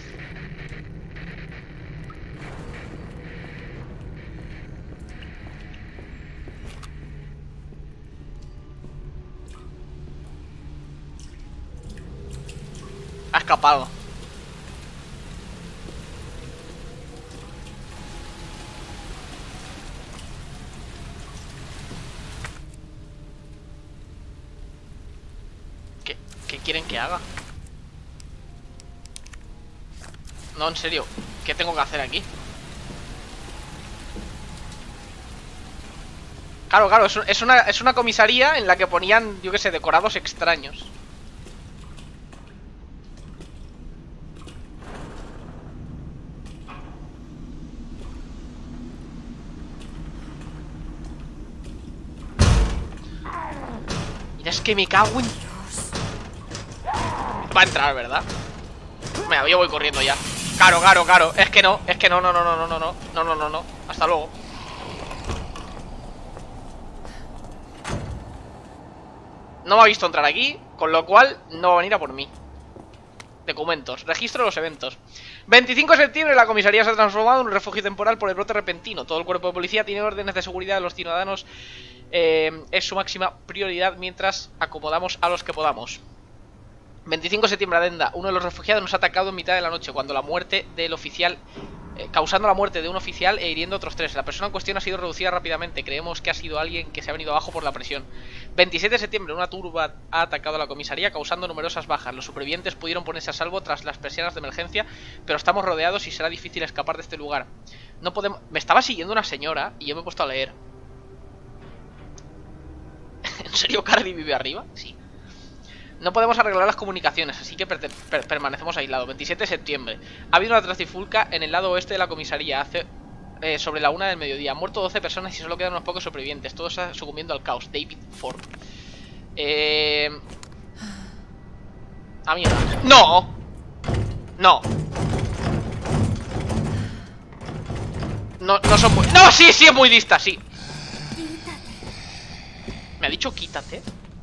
Speaker 1: Ha escapado. ¿Qué quieren que haga? No, en serio. ¿Qué tengo que hacer aquí? Claro, es una comisaría en la que ponían, yo qué sé, decorados extraños. Mira, es que me cago en... Va a entrar, ¿verdad? Mira, yo voy corriendo ya. Claro. Es que no. No. Hasta luego. No me ha visto entrar aquí, con lo cual no va a venir a por mí. Documentos. Registro de los eventos. 25 de septiembre, la comisaría se ha transformado en un refugio temporal por el brote repentino. Todo el cuerpo de policía tiene órdenes de seguridad de los ciudadanos. Es su máxima prioridad mientras acomodamos a los que podamos. 25 de septiembre, adenda. Uno de los refugiados nos ha atacado en mitad de la noche causando la muerte de un oficial e hiriendo a otros 3. La persona en cuestión ha sido reducida rápidamente. Creemos que ha sido alguien que se ha venido abajo por la presión. 27 de septiembre, una turba ha atacado a la comisaría causando numerosas bajas. Los supervivientes pudieron ponerse a salvo tras las persianas de emergencia, pero estamos rodeados y será difícil escapar de este lugar. No podemos... Me estaba siguiendo una señora y yo me he puesto a leer. ¿En serio Cardi vive arriba? Sí. No podemos arreglar las comunicaciones, así que permanecemos aislados. 27 de septiembre. Ha habido una trifulca en el lado oeste de la comisaría sobre la 1 del mediodía. Han muerto 12 personas y solo quedan unos pocos supervivientes. Todos están sucumbiendo al caos. David Ford. ¡Ah, mierda! ¡No! ¡No! No son muy... ¡No! Sí, es muy lista, sí. ¿Me ha dicho quítate?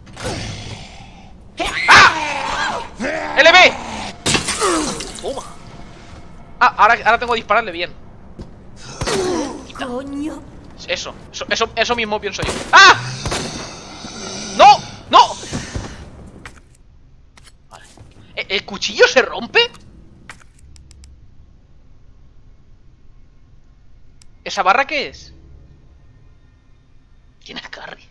Speaker 1: ¡Ah! ¡LB! Toma. Ah, ahora tengo que dispararle bien.
Speaker 5: Coño.
Speaker 1: Eso mismo pienso yo. ¡Ah! ¡No! ¡No! Vale. ¿El cuchillo se rompe? ¿Esa barra qué es? ¿Quién es Carrie?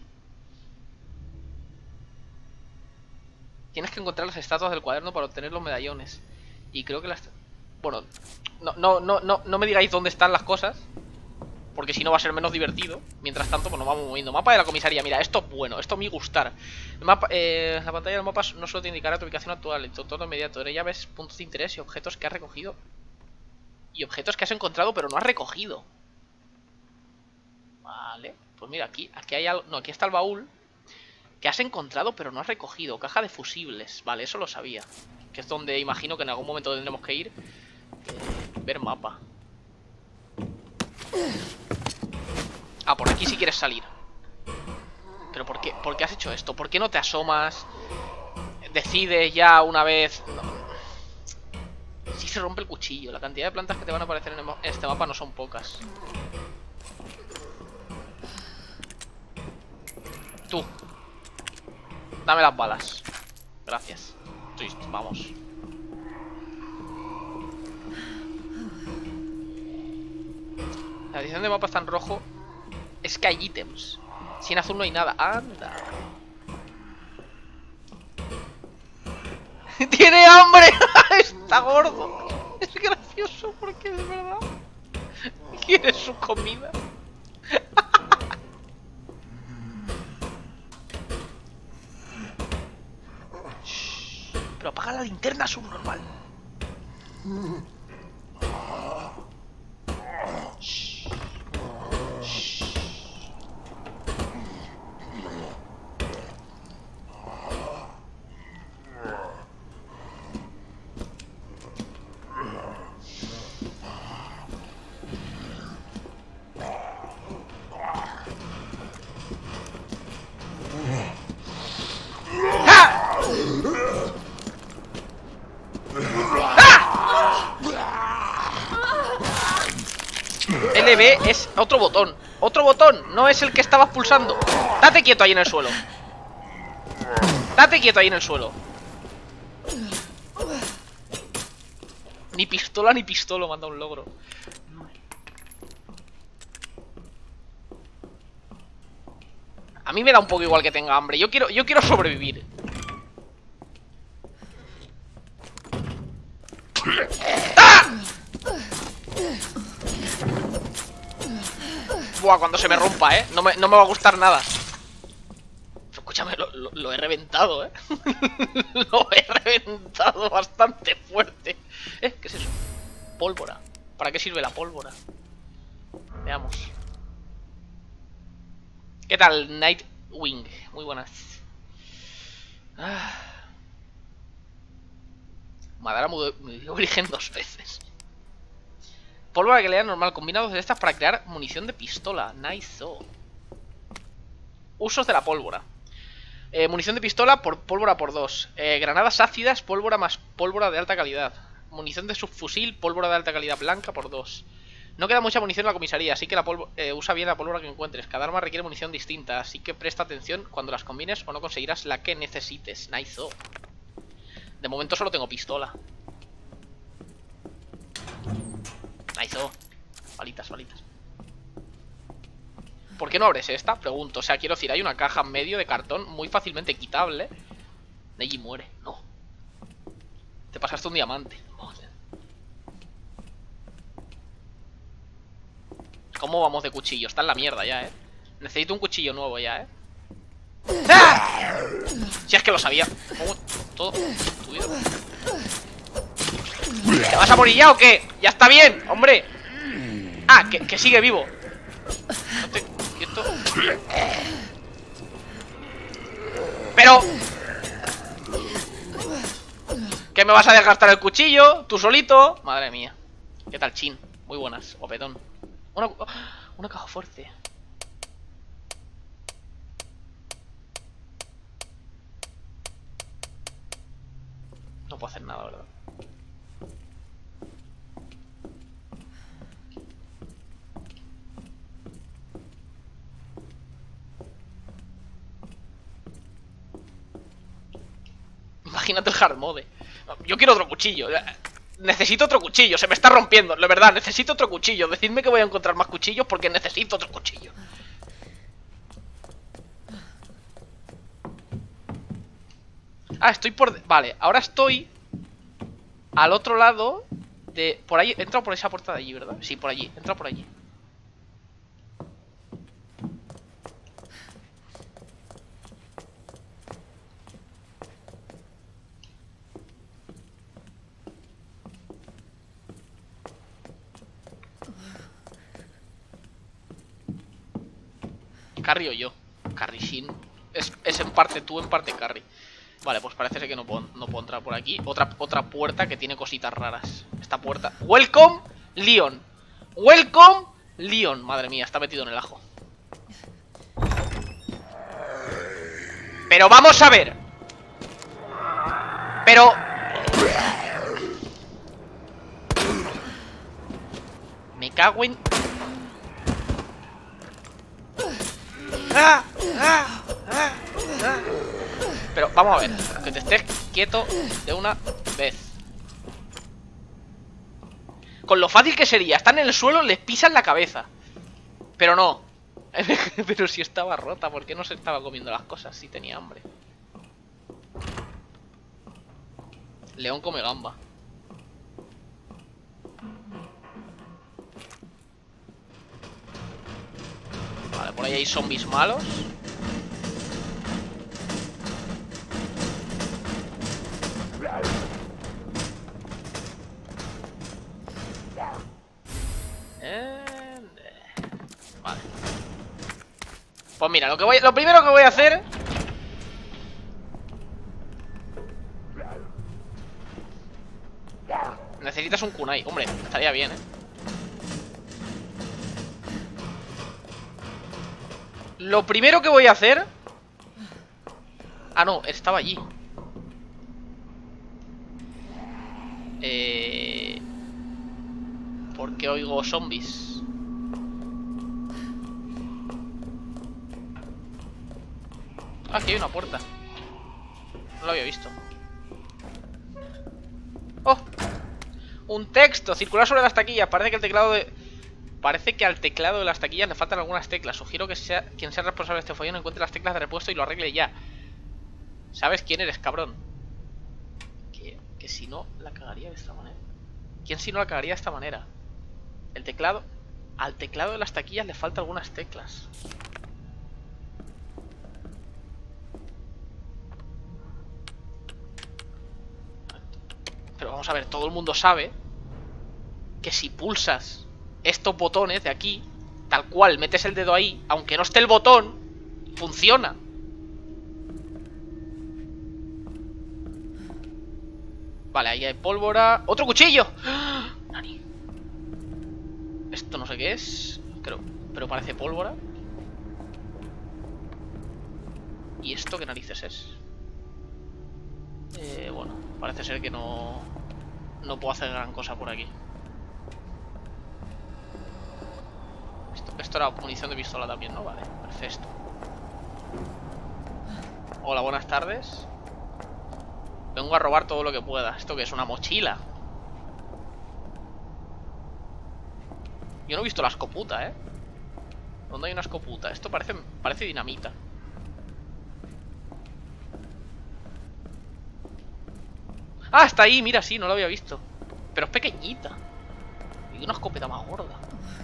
Speaker 1: Tienes que encontrar las estatuas del cuaderno para obtener los medallones. Y creo que las... Bueno, no me digáis dónde están las cosas, porque si no va a ser menos divertido. Mientras tanto, pues nos vamos moviendo. Mapa de la comisaría, mira, esto es bueno, esto me gusta. La pantalla del mapa no solo te indicará tu ubicación actual, el entorno inmediato. Ya ves puntos de interés y objetos que has recogido. Y objetos que has encontrado pero no has recogido. Vale, pues mira, aquí hay algo... No, aquí está el baúl que has encontrado pero no has recogido. Caja de fusibles, vale, eso lo sabía. Que es donde imagino que en algún momento tendremos que ir. Ver mapa. Ah, por aquí si quieres salir. Pero ¿por qué has hecho esto? ¿Por qué no te asomas? Decides ya una vez... No. Si se rompe el cuchillo. La cantidad de plantas que te van a aparecer en este mapa no son pocas. Tú. Dame las balas. Gracias. Vamos. La edición de mapa está en rojo. Es que hay ítems. Si en azul no hay nada. Anda. ¡Tiene hambre! Está gordo. Es gracioso porque es verdad. Quiere su comida. Pero apaga la linterna subnormal. LB es otro botón. Otro botón, no es el que estabas pulsando. Date quieto ahí en el suelo. Date quieto ahí en el suelo. Ni pistola ni pistolo, manda un logro. A mí me da un poco igual que tenga hambre. Yo quiero sobrevivir. ¡Ah! Buah, cuando se me rompa, no me va a gustar nada. Escúchame, lo he reventado, Lo he reventado bastante fuerte. ¿Qué es eso? Pólvora. ¿Para qué sirve la pólvora? Veamos. ¿Qué tal, Nightwing? Muy buenas. Madara me dio origen 2 veces. Pólvora que le da normal, combinados de estas para crear munición de pistola. Nice. Usos de la pólvora. Munición de pistola por pólvora por 2. Granadas ácidas, pólvora más pólvora de alta calidad. Munición de subfusil, pólvora de alta calidad blanca por 2. No queda mucha munición en la comisaría, así que usa bien la pólvora que encuentres. Cada arma requiere munición distinta, así que presta atención cuando las combines o no conseguirás la que necesites. Nice. De momento solo tengo pistola. Nice. Balitas, balitas. ¿Por qué no abres esta? Pregunto. O sea, quiero decir, hay una caja en medio de cartón muy fácilmente quitable. Neji muere. No. Te pasaste un diamante. Joder. ¿Cómo vamos de cuchillo? Está en la mierda ya, Necesito un cuchillo nuevo ya, ¡Ah! Si es que lo sabía. Todo destruido. ¿Te vas a morir ya o qué? ¡Ya está bien, hombre! Ah, que sigue vivo. Quieto. Pero... ¿qué me vas a desgastar el cuchillo? ¿Tú solito? Madre mía. ¿Qué tal, Chin? Muy buenas, guapetón. Una caja fuerte. No puedo hacer nada, ¿verdad? Imagínate el hard mode. Yo quiero otro cuchillo. Necesito otro cuchillo, se me está rompiendo. La verdad, necesito otro cuchillo. Decidme que voy a encontrar más cuchillos porque necesito otro cuchillo. Ah, estoy por... Vale, ahora estoy al otro lado de... Por ahí, he entrado por esa puerta de allí, ¿verdad? Sí, por allí, he entrado por allí. Carry o yo. Carry Shin. Es en parte tú, en parte Carry. Vale, pues parece ser que no puedo entrar por aquí. Otra puerta que tiene cositas raras. Esta puerta. Welcome, Leon. Welcome, Leon. Madre mía, está metido en el ajo. Pero vamos a ver. Pero... me cago en... Pero vamos a ver, que te estés quieto de una vez. Con lo fácil que sería, están en el suelo, les pisan la cabeza. Pero no. Pero si estaba rota, ¿por qué no se estaba comiendo las cosas si tenía hambre? León come gamba. Vale, por ahí hay zombies malos. Vale. Pues mira, lo primero que voy a hacer... necesitas un kunai. Hombre, estaría bien, Lo primero que voy a hacer... ah, no, estaba allí. ¿Por qué oigo zombies? Ah, aquí hay una puerta. No lo había visto. ¡Oh! Un texto. Circular sobre las taquillas. Parece que al teclado de las taquillas le faltan algunas teclas. Sugiero que quien sea responsable de este follón encuentre las teclas de repuesto y lo arregle ya. ¿Sabes quién eres, cabrón? Que si no la cagaría de esta manera. ¿Quién si no la cagaría de esta manera? El teclado. Al teclado de las taquillas le faltan algunas teclas. Pero vamos a ver, todo el mundo sabe que si pulsas estos botones de aquí, tal cual, metes el dedo ahí, aunque no esté el botón, funciona. Vale, ahí hay pólvora. ¡Otro cuchillo! ¡Ah! Nani. Esto no sé qué es, creo, pero parece pólvora. ¿Y esto qué narices es? Bueno, parece ser que no puedo hacer gran cosa por aquí. Esto era munición de pistola también, ¿no? Vale, perfecto. Hola, buenas tardes. Vengo a robar todo lo que pueda. ¿Esto qué es? ¿Una mochila? Yo no he visto la escoputa, ¿eh? ¿Dónde hay una escoputa? Esto parece dinamita. Ah, está ahí, mira, sí, no lo había visto. Pero es pequeñita. Y una escopeta más gorda.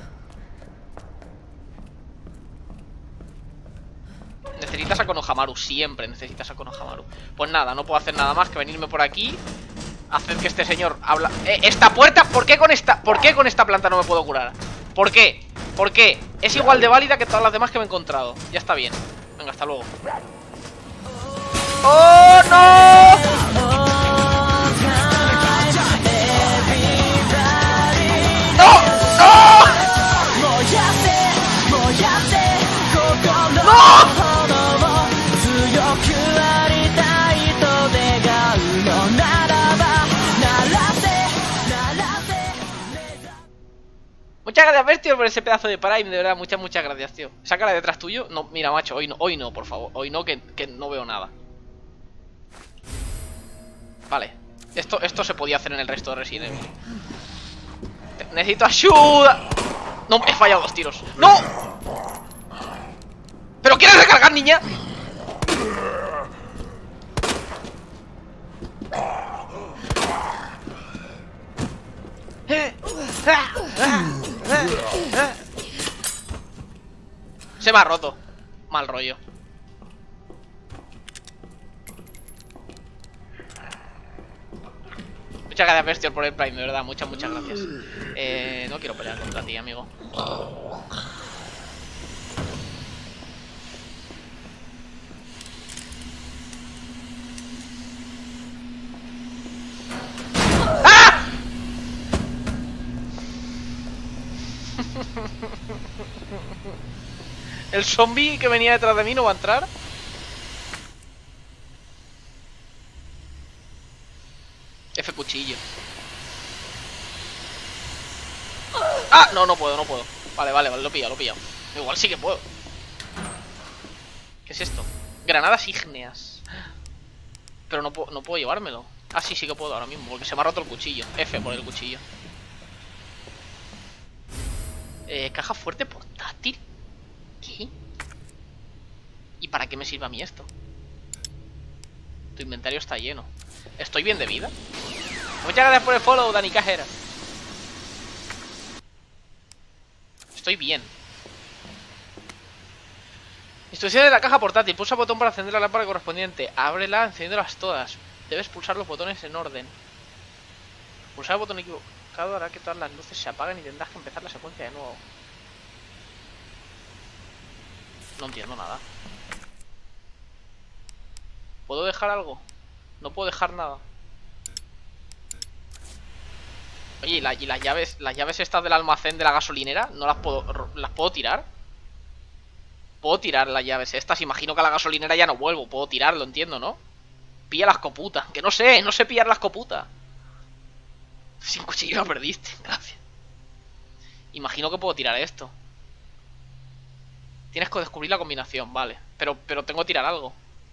Speaker 1: Necesitas a Konohamaru, siempre necesitas a Konohamaru. Pues nada, no puedo hacer nada más que venirme por aquí, hacer que este señor habla. Esta puerta, ¿por qué con esta planta no me puedo curar? ¿Por qué? ¿Por qué? Es igual de válida que todas las demás que me he encontrado. Ya está bien. Venga, hasta luego. ¡Oh, no! Muchas gracias, Bestio, por ese pedazo de Prime, de verdad, muchas gracias, tío. Esa cara detrás tuyo, no, mira, macho, hoy no, por favor. Hoy no, que no veo nada. Vale, esto se podía hacer en el resto de Resident Evil. Necesito ayuda. No, he fallado 2 tiros. ¡No! ¿Pero quieres recargar, niña? Se me ha roto. Mal rollo. Muchas gracias, Bestior, por el Prime, de verdad. Muchas gracias. No quiero pelear contra ti, amigo. ¡Ah! El zombie que venía detrás de mí no va a entrar. F cuchillo. Ah, no puedo. Vale, lo he pillado. Igual sí que puedo. ¿Qué es esto? Granadas ígneas. Pero no puedo llevármelo. Ah, sí que puedo ahora mismo, porque se me ha roto el cuchillo. F por el cuchillo. Caja fuerte portátil. ¿Qué? ¿Y para qué me sirve a mí esto? Tu inventario está lleno. ¿Estoy bien de vida? Muchas gracias por el follow, Dani Cajera. Estoy bien. Instrucciones de la caja portátil. Pulsa el botón para encender la lámpara correspondiente. Ábrela encendiéndolas todas. Debes pulsar los botones en orden. Pulsar el botón equivocado hará que todas las luces se apaguen y tendrás que empezar la secuencia de nuevo. No entiendo nada. ¿Puedo dejar algo? No puedo dejar nada. Oye, ¿y las llaves estas del almacén de la gasolinera? ¿No las puedo tirar? Puedo tirar las llaves estas. Imagino que a la gasolinera ya no vuelvo. Puedo tirarlo, entiendo, ¿no? Pilla la escoputa. Que no sé pillar la escoputa. Sin cuchillo lo perdiste, gracias. Imagino que puedo tirar esto. Tienes que descubrir la combinación, vale. Pero tengo que tirar algo.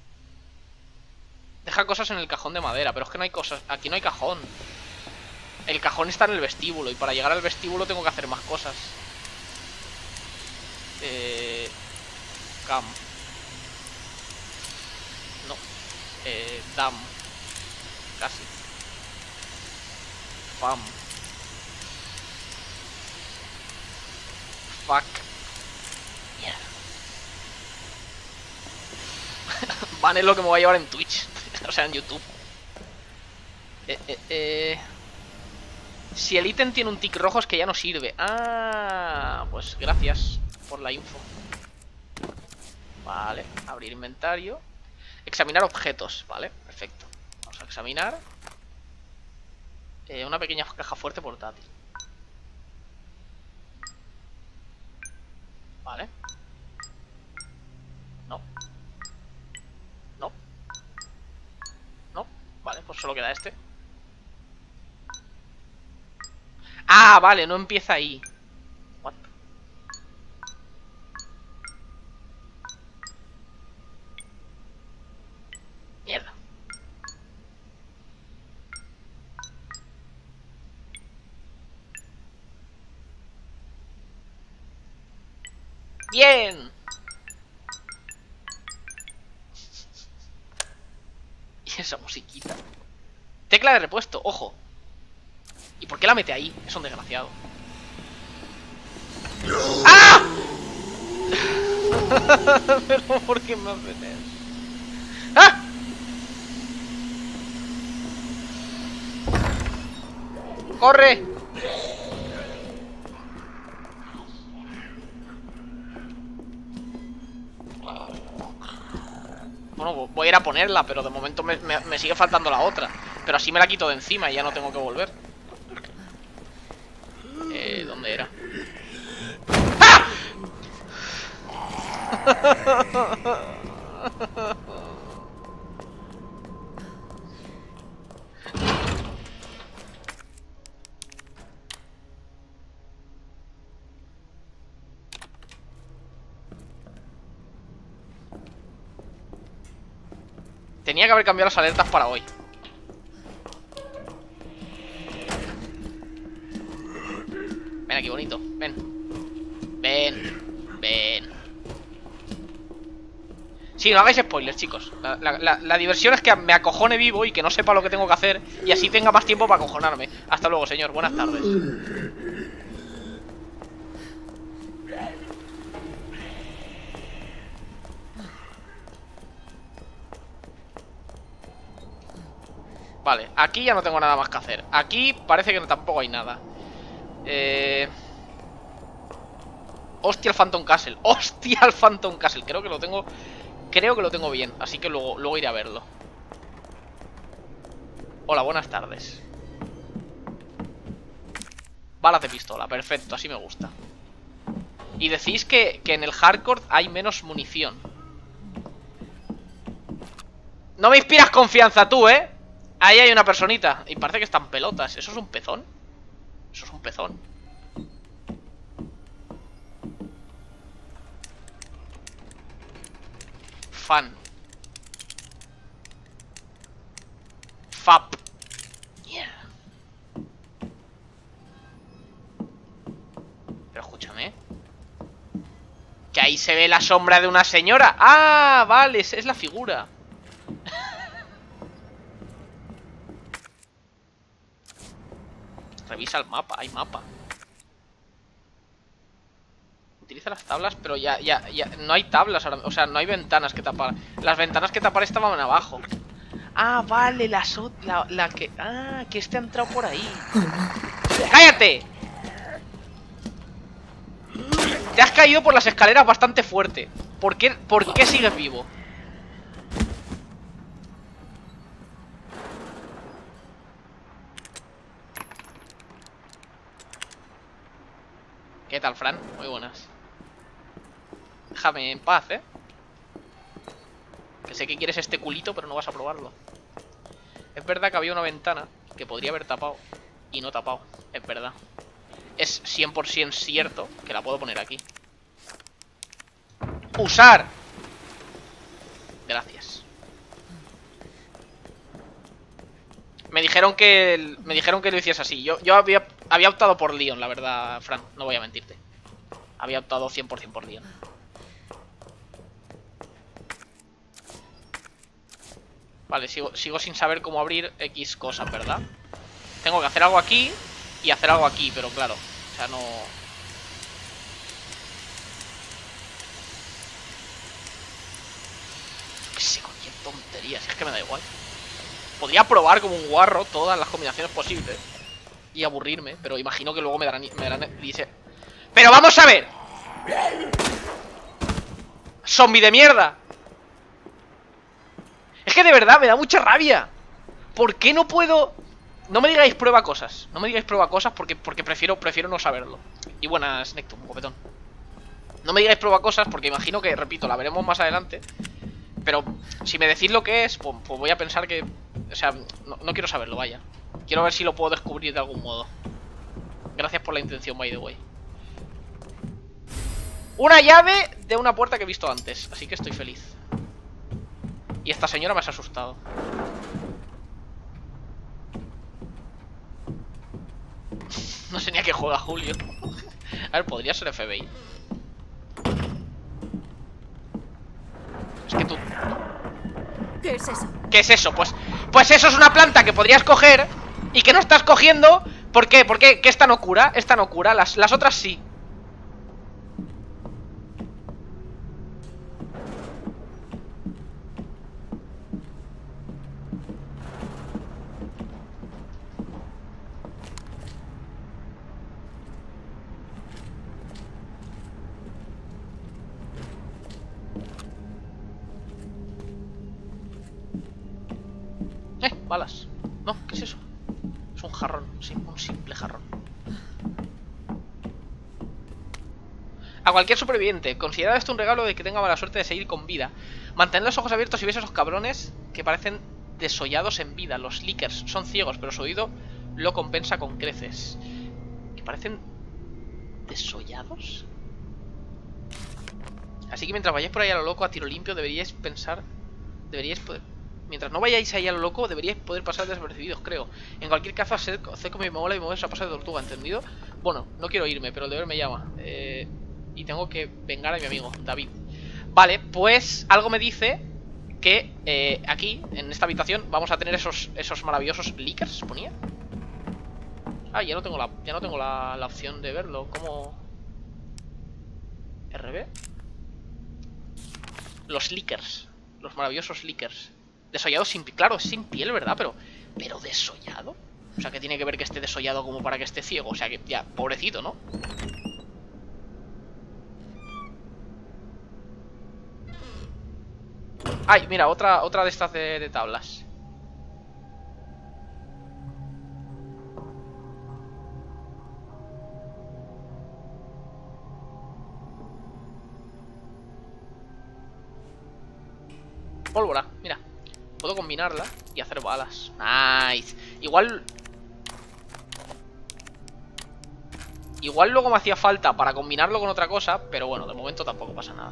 Speaker 1: Deja cosas en el cajón de madera, pero es que no hay cosas. Aquí no hay cajón. El cajón está en el vestíbulo y para llegar al vestíbulo tengo que hacer más cosas. Cam. No. Dam. Casi. Fam. Fuck. Mierda. Van es lo que me voy a llevar en Twitch. O sea, en YouTube. Si el ítem tiene un tic rojo es que ya no sirve. Ah, pues gracias por la info. Vale, abrir inventario. Examinar objetos, vale, perfecto. Vamos a examinar. Una pequeña caja fuerte portátil. Vale. No. No. No. Vale, pues solo queda este. Ah, vale, no empieza ahí. What? Mierda. Bien. Y esa musiquita. Tecla de repuesto, ojo. ¿Y por qué la mete ahí? Es un desgraciado. ¡Ah! Pero ¿por qué me haces eso? ¡Ah! ¡Corre! Bueno, voy a ir a ponerla, pero de momento me sigue faltando la otra. Pero así me la quito de encima y ya no tengo que volver. ¿Dónde era? ¡Ah! Tenía que haber cambiado las alertas para hoy. Ven aquí, bonito, ven. Ven. Ven. Sí, no hagáis spoilers, chicos. La diversión es que me acojone vivo y que no sepa lo que tengo que hacer y así tenga más tiempo para acojonarme. Hasta luego, señor, buenas tardes. Vale, aquí ya no tengo nada más que hacer. Aquí parece que tampoco hay nada. Hostia, el Phantom Castle. Hostia, el Phantom Castle. Creo que lo tengo bien. Así que luego iré a verlo. Hola, buenas tardes. Balas de pistola, perfecto, así me gusta. Y decís que en el hardcore hay menos munición. No me inspiras confianza tú, ¿eh? Ahí hay una personita. Y parece que están pelotas. ¿Eso es un pezón? Eso es un pezón. Fan. Fap. Yeah. Pero escúchame. Que ahí se ve la sombra de una señora. Ah, vale, es la figura. Revisa el mapa, hay mapa. Utiliza las tablas, pero ya no hay tablas ahora, o sea, no hay ventanas que tapar. Las ventanas que tapar estaban abajo. Ah, vale, la que... Ah, que este ha entrado por ahí. ¡Cállate! Te has caído por las escaleras bastante fuerte. ¿Por qué sigues vivo? ¿Qué tal, Fran? Muy buenas. Déjame en paz, ¿eh? Que sé que quieres este culito, pero no vas a probarlo. Es verdad que había una ventana que podría haber tapado y no tapado. Es verdad. Es 100% cierto que la puedo poner aquí. ¡Usar! Gracias. Me dijeron que lo hiciese así. Yo había optado por Leon, la verdad, Fran. No voy a mentirte. Había optado 100% por Leon. Vale, sigo sin saber cómo abrir X cosas, ¿verdad? Tengo que hacer algo aquí y hacer algo aquí, pero claro, o sea, no... ¿Qué sé, cualquier tontería? Si es que me da igual. Podría probar como un guarro todas las combinaciones posibles y aburrirme, pero imagino que luego me darán dice... ¡Pero vamos a ver! ¡Zombie de mierda! Es que de verdad me da mucha rabia. ¿Por qué no puedo...? No me digáis prueba cosas. No me digáis prueba cosas porque prefiero no saberlo. Y buenas, Nectum, copetón. No me digáis prueba cosas porque imagino que, repito, la veremos más adelante. Pero si me decís lo que es, pues voy a pensar que... O sea, no quiero saberlo, vaya. Quiero ver si lo puedo descubrir de algún modo. Gracias por la intención, by the way. Una llave de una puerta que he visto antes, así que estoy feliz. Y esta señora me ha asustado. No sé ni a qué juega Julio. A ver, podría ser FBI. Es que tú...
Speaker 5: ¿Qué es eso?
Speaker 1: ¿Qué es eso? Pues eso es una planta que podrías coger y que no estás cogiendo. ¿Por qué? ¿Por qué? ¿Que esta no cura? Esta no cura, las otras sí. Balas. No, ¿qué es eso? Es un jarrón, sí, un simple jarrón. A cualquier superviviente, considera esto un regalo de que tenga mala suerte de seguir con vida. Mantén los ojos abiertos y ves a esos cabrones que parecen desollados en vida. Los Lickers son ciegos, pero su oído lo compensa con creces. ¿Que parecen desollados? Así que mientras vayáis por ahí a lo loco, a tiro limpio, deberíais pensar... Deberíais poder... Mientras no vayáis ahí a lo loco, deberíais poder pasar desapercibidos, creo. En cualquier caso, hacer como mi mola y moverse a pasar de tortuga, ¿entendido? Bueno, no quiero irme, pero el deber me llama. Y tengo que vengar a mi amigo, David. Vale, pues algo me dice que aquí, en esta habitación, vamos a tener esos maravillosos Lickers, ponía. Ah, ya no tengo la opción de verlo. ¿Cómo? ¿RB? Los Lickers. Los maravillosos Lickers. Desollado sin... Claro, sin piel, ¿verdad? Pero desollado. O sea, que tiene que ver que esté desollado como para que esté ciego. O sea, que ya, pobrecito, ¿no? Ay, mira, otra de estas de tablas. Pólvora, mira. Puedo combinarla y hacer balas. Nice. Igual luego me hacía falta para combinarlo con otra cosa, pero bueno, de momento tampoco pasa nada.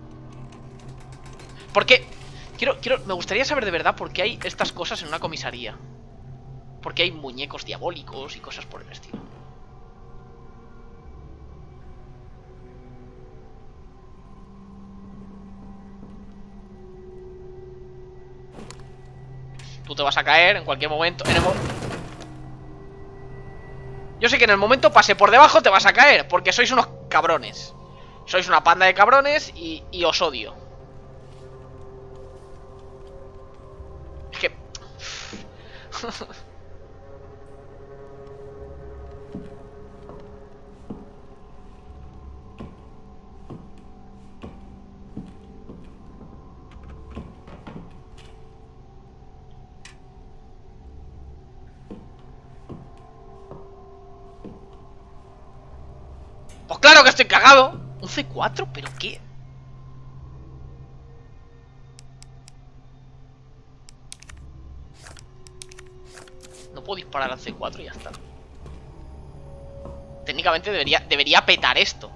Speaker 1: Porque me gustaría saber de verdad por qué hay estas cosas en una comisaría. ¿Por qué hay muñecos diabólicos y cosas por el estilo? Tú te vas a caer en cualquier momento. Yo sé que en el momento pase por debajo te vas a caer, porque sois unos cabrones. Sois una panda de cabrones y os odio. Es que... Pues claro que estoy cagado. ¿Un C4? ¿Pero qué? No puedo disparar al C4 y ya está. Técnicamente debería petar esto.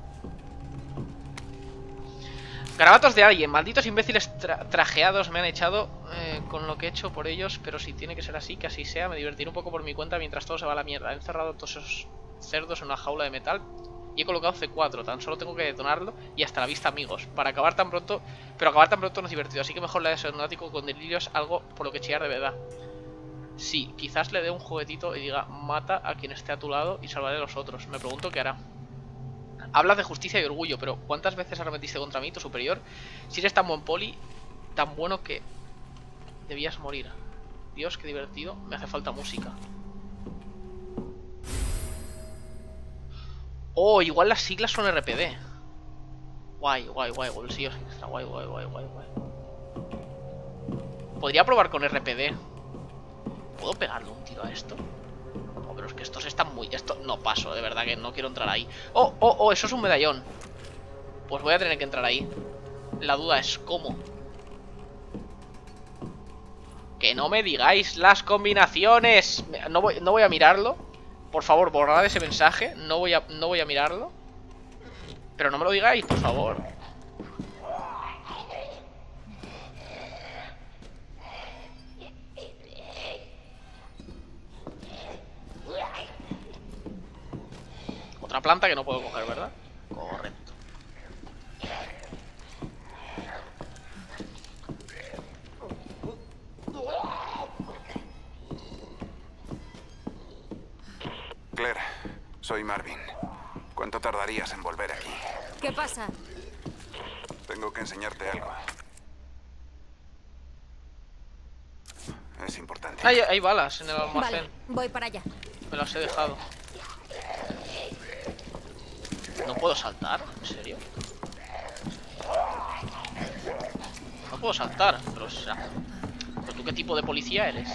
Speaker 1: Garabatos de alguien. Malditos imbéciles trajeados me han echado con lo que he hecho por ellos, pero si tiene que ser así, que así sea. Me divertiré un poco por mi cuenta mientras todo se va a la mierda. He encerrado todos esos cerdos en una jaula de metal y he colocado C4. Tan solo tengo que detonarlo y hasta la vista, amigos. Para acabar tan pronto, pero acabar tan pronto no es divertido. Así que mejor le de lunático con delirios, algo por lo que chillar de verdad. Sí, quizás le dé un juguetito y diga mata a quien esté a tu lado y salvaré a los otros. Me pregunto qué hará. Hablas de justicia y orgullo, pero ¿cuántas veces arremetiste contra mí, tu superior? Si eres tan buen poli, tan bueno que debías morir. Dios, qué divertido. Me hace falta música. Oh, igual las siglas son RPD. Guay, guay, guay, bolsillos extra. Guay, guay, guay, guay, guay. Podría probar con RPD. ¿Puedo pegarle un tiro a esto? No, pero es que estos están muy... Esto no paso, de verdad que no quiero entrar ahí. Oh, oh, oh, eso es un medallón. Pues voy a tener que entrar ahí. La duda es ¿cómo? Que no me digáis las combinaciones. No voy a mirarlo. Por favor, borrad ese mensaje. No voy a mirarlo. Pero no me lo digáis, por favor. Otra planta que no puedo coger, ¿verdad? Correcto.
Speaker 4: Claire, soy Marvin. ¿Cuánto tardarías en volver aquí?
Speaker 5: ¿Qué pasa?
Speaker 4: Tengo que enseñarte algo. Es importante.
Speaker 1: Hay balas en el almacén.
Speaker 5: Vale, voy para allá.
Speaker 1: Me las he dejado. ¿No puedo saltar? ¿En serio? No puedo saltar, pero o sea... ¿Pero tú qué tipo de policía eres?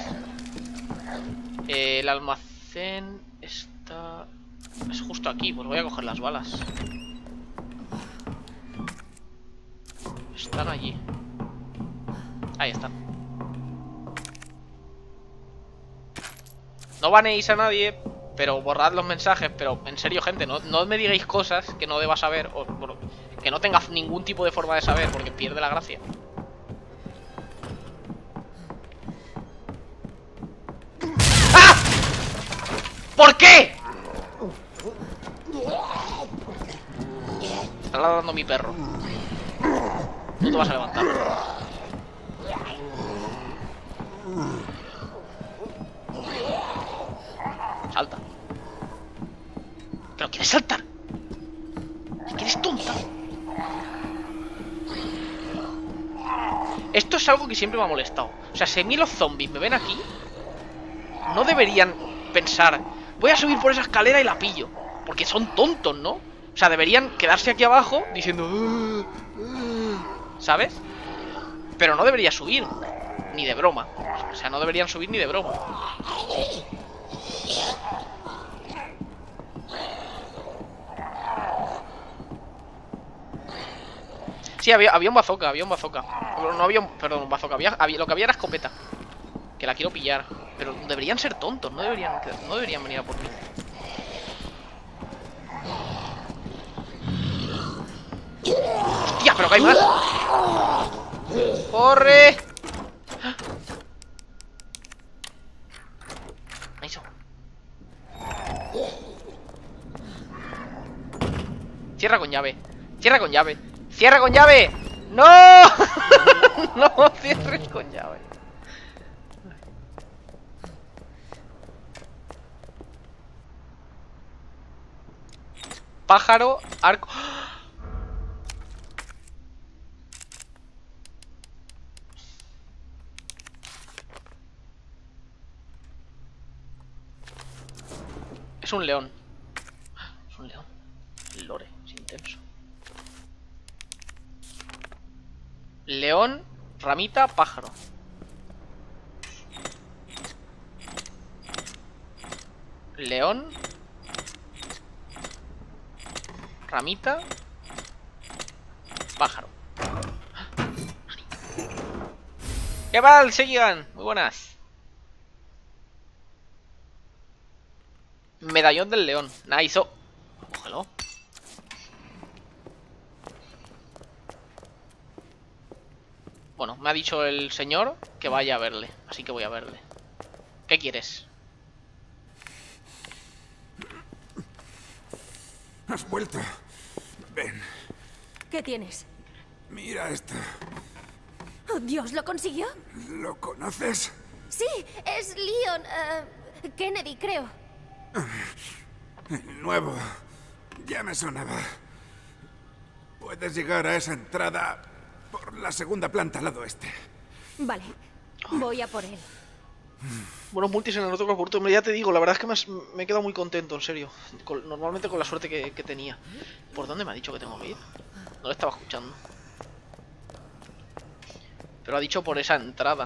Speaker 1: El almacén está... Es justo aquí, pues voy a coger las balas. Están allí. Ahí están. No baneéis a nadie, pero borrad los mensajes. Pero en serio, gente, no me digáis cosas que no deba saber, o que no tenga ningún tipo de forma de saber, porque pierde la gracia. ¡Ah! ¿Por qué? Está ladrando mi perro. No te vas a levantar. Salta. ¿Pero quieres saltar? ¿Quieres tonta? Esto es algo que siempre me ha molestado. O sea, si a mí los zombies me ven aquí, no deberían pensar voy a subir por esa escalera y la pillo. Porque son tontos, ¿no? O sea, deberían quedarse aquí abajo diciendo ¿sabes? Pero no debería subir. Ni de broma. O sea, no deberían subir ni de broma. Sí, había un bazooka, No había un... Perdón, un bazooka. Lo que había era escopeta. Que la quiero pillar. Pero deberían ser tontos, no deberían venir a por mí. ¡Hostia, pero que hay más! ¡Corre! Eso. Cierra con llave. Cierra con llave. ¡Cierra con llave! ¡No! No cierres con llave. Pájaro, arco. Es un león. Es un león. El lore, es intenso. León, ramita, pájaro. León, ramita, pájaro. ¿Qué tal, Seguigan? Muy buenas. Medallón del león. Nice. Cógelo. Bueno, me ha dicho el señor que vaya a verle. Así que voy a verle. ¿Qué quieres?
Speaker 4: Has vuelto. Ven,
Speaker 5: ¿Qué tienes?
Speaker 4: mira esto.
Speaker 5: Oh, Dios, ¿lo consiguió?
Speaker 4: ¿Lo conoces?
Speaker 5: Sí, es Leon Kennedy, creo.
Speaker 4: El nuevo. Ya me sonaba. Puedes llegar a esa entrada por la segunda planta al lado este.
Speaker 5: Vale, voy a por él.
Speaker 1: Buenos multis en el otro por ya te digo, la verdad es que me he quedado muy contento, en serio. Normalmente con la suerte que tenía. ¿Por dónde me ha dicho que tengo que ir? No lo estaba escuchando. Pero ha dicho por esa entrada.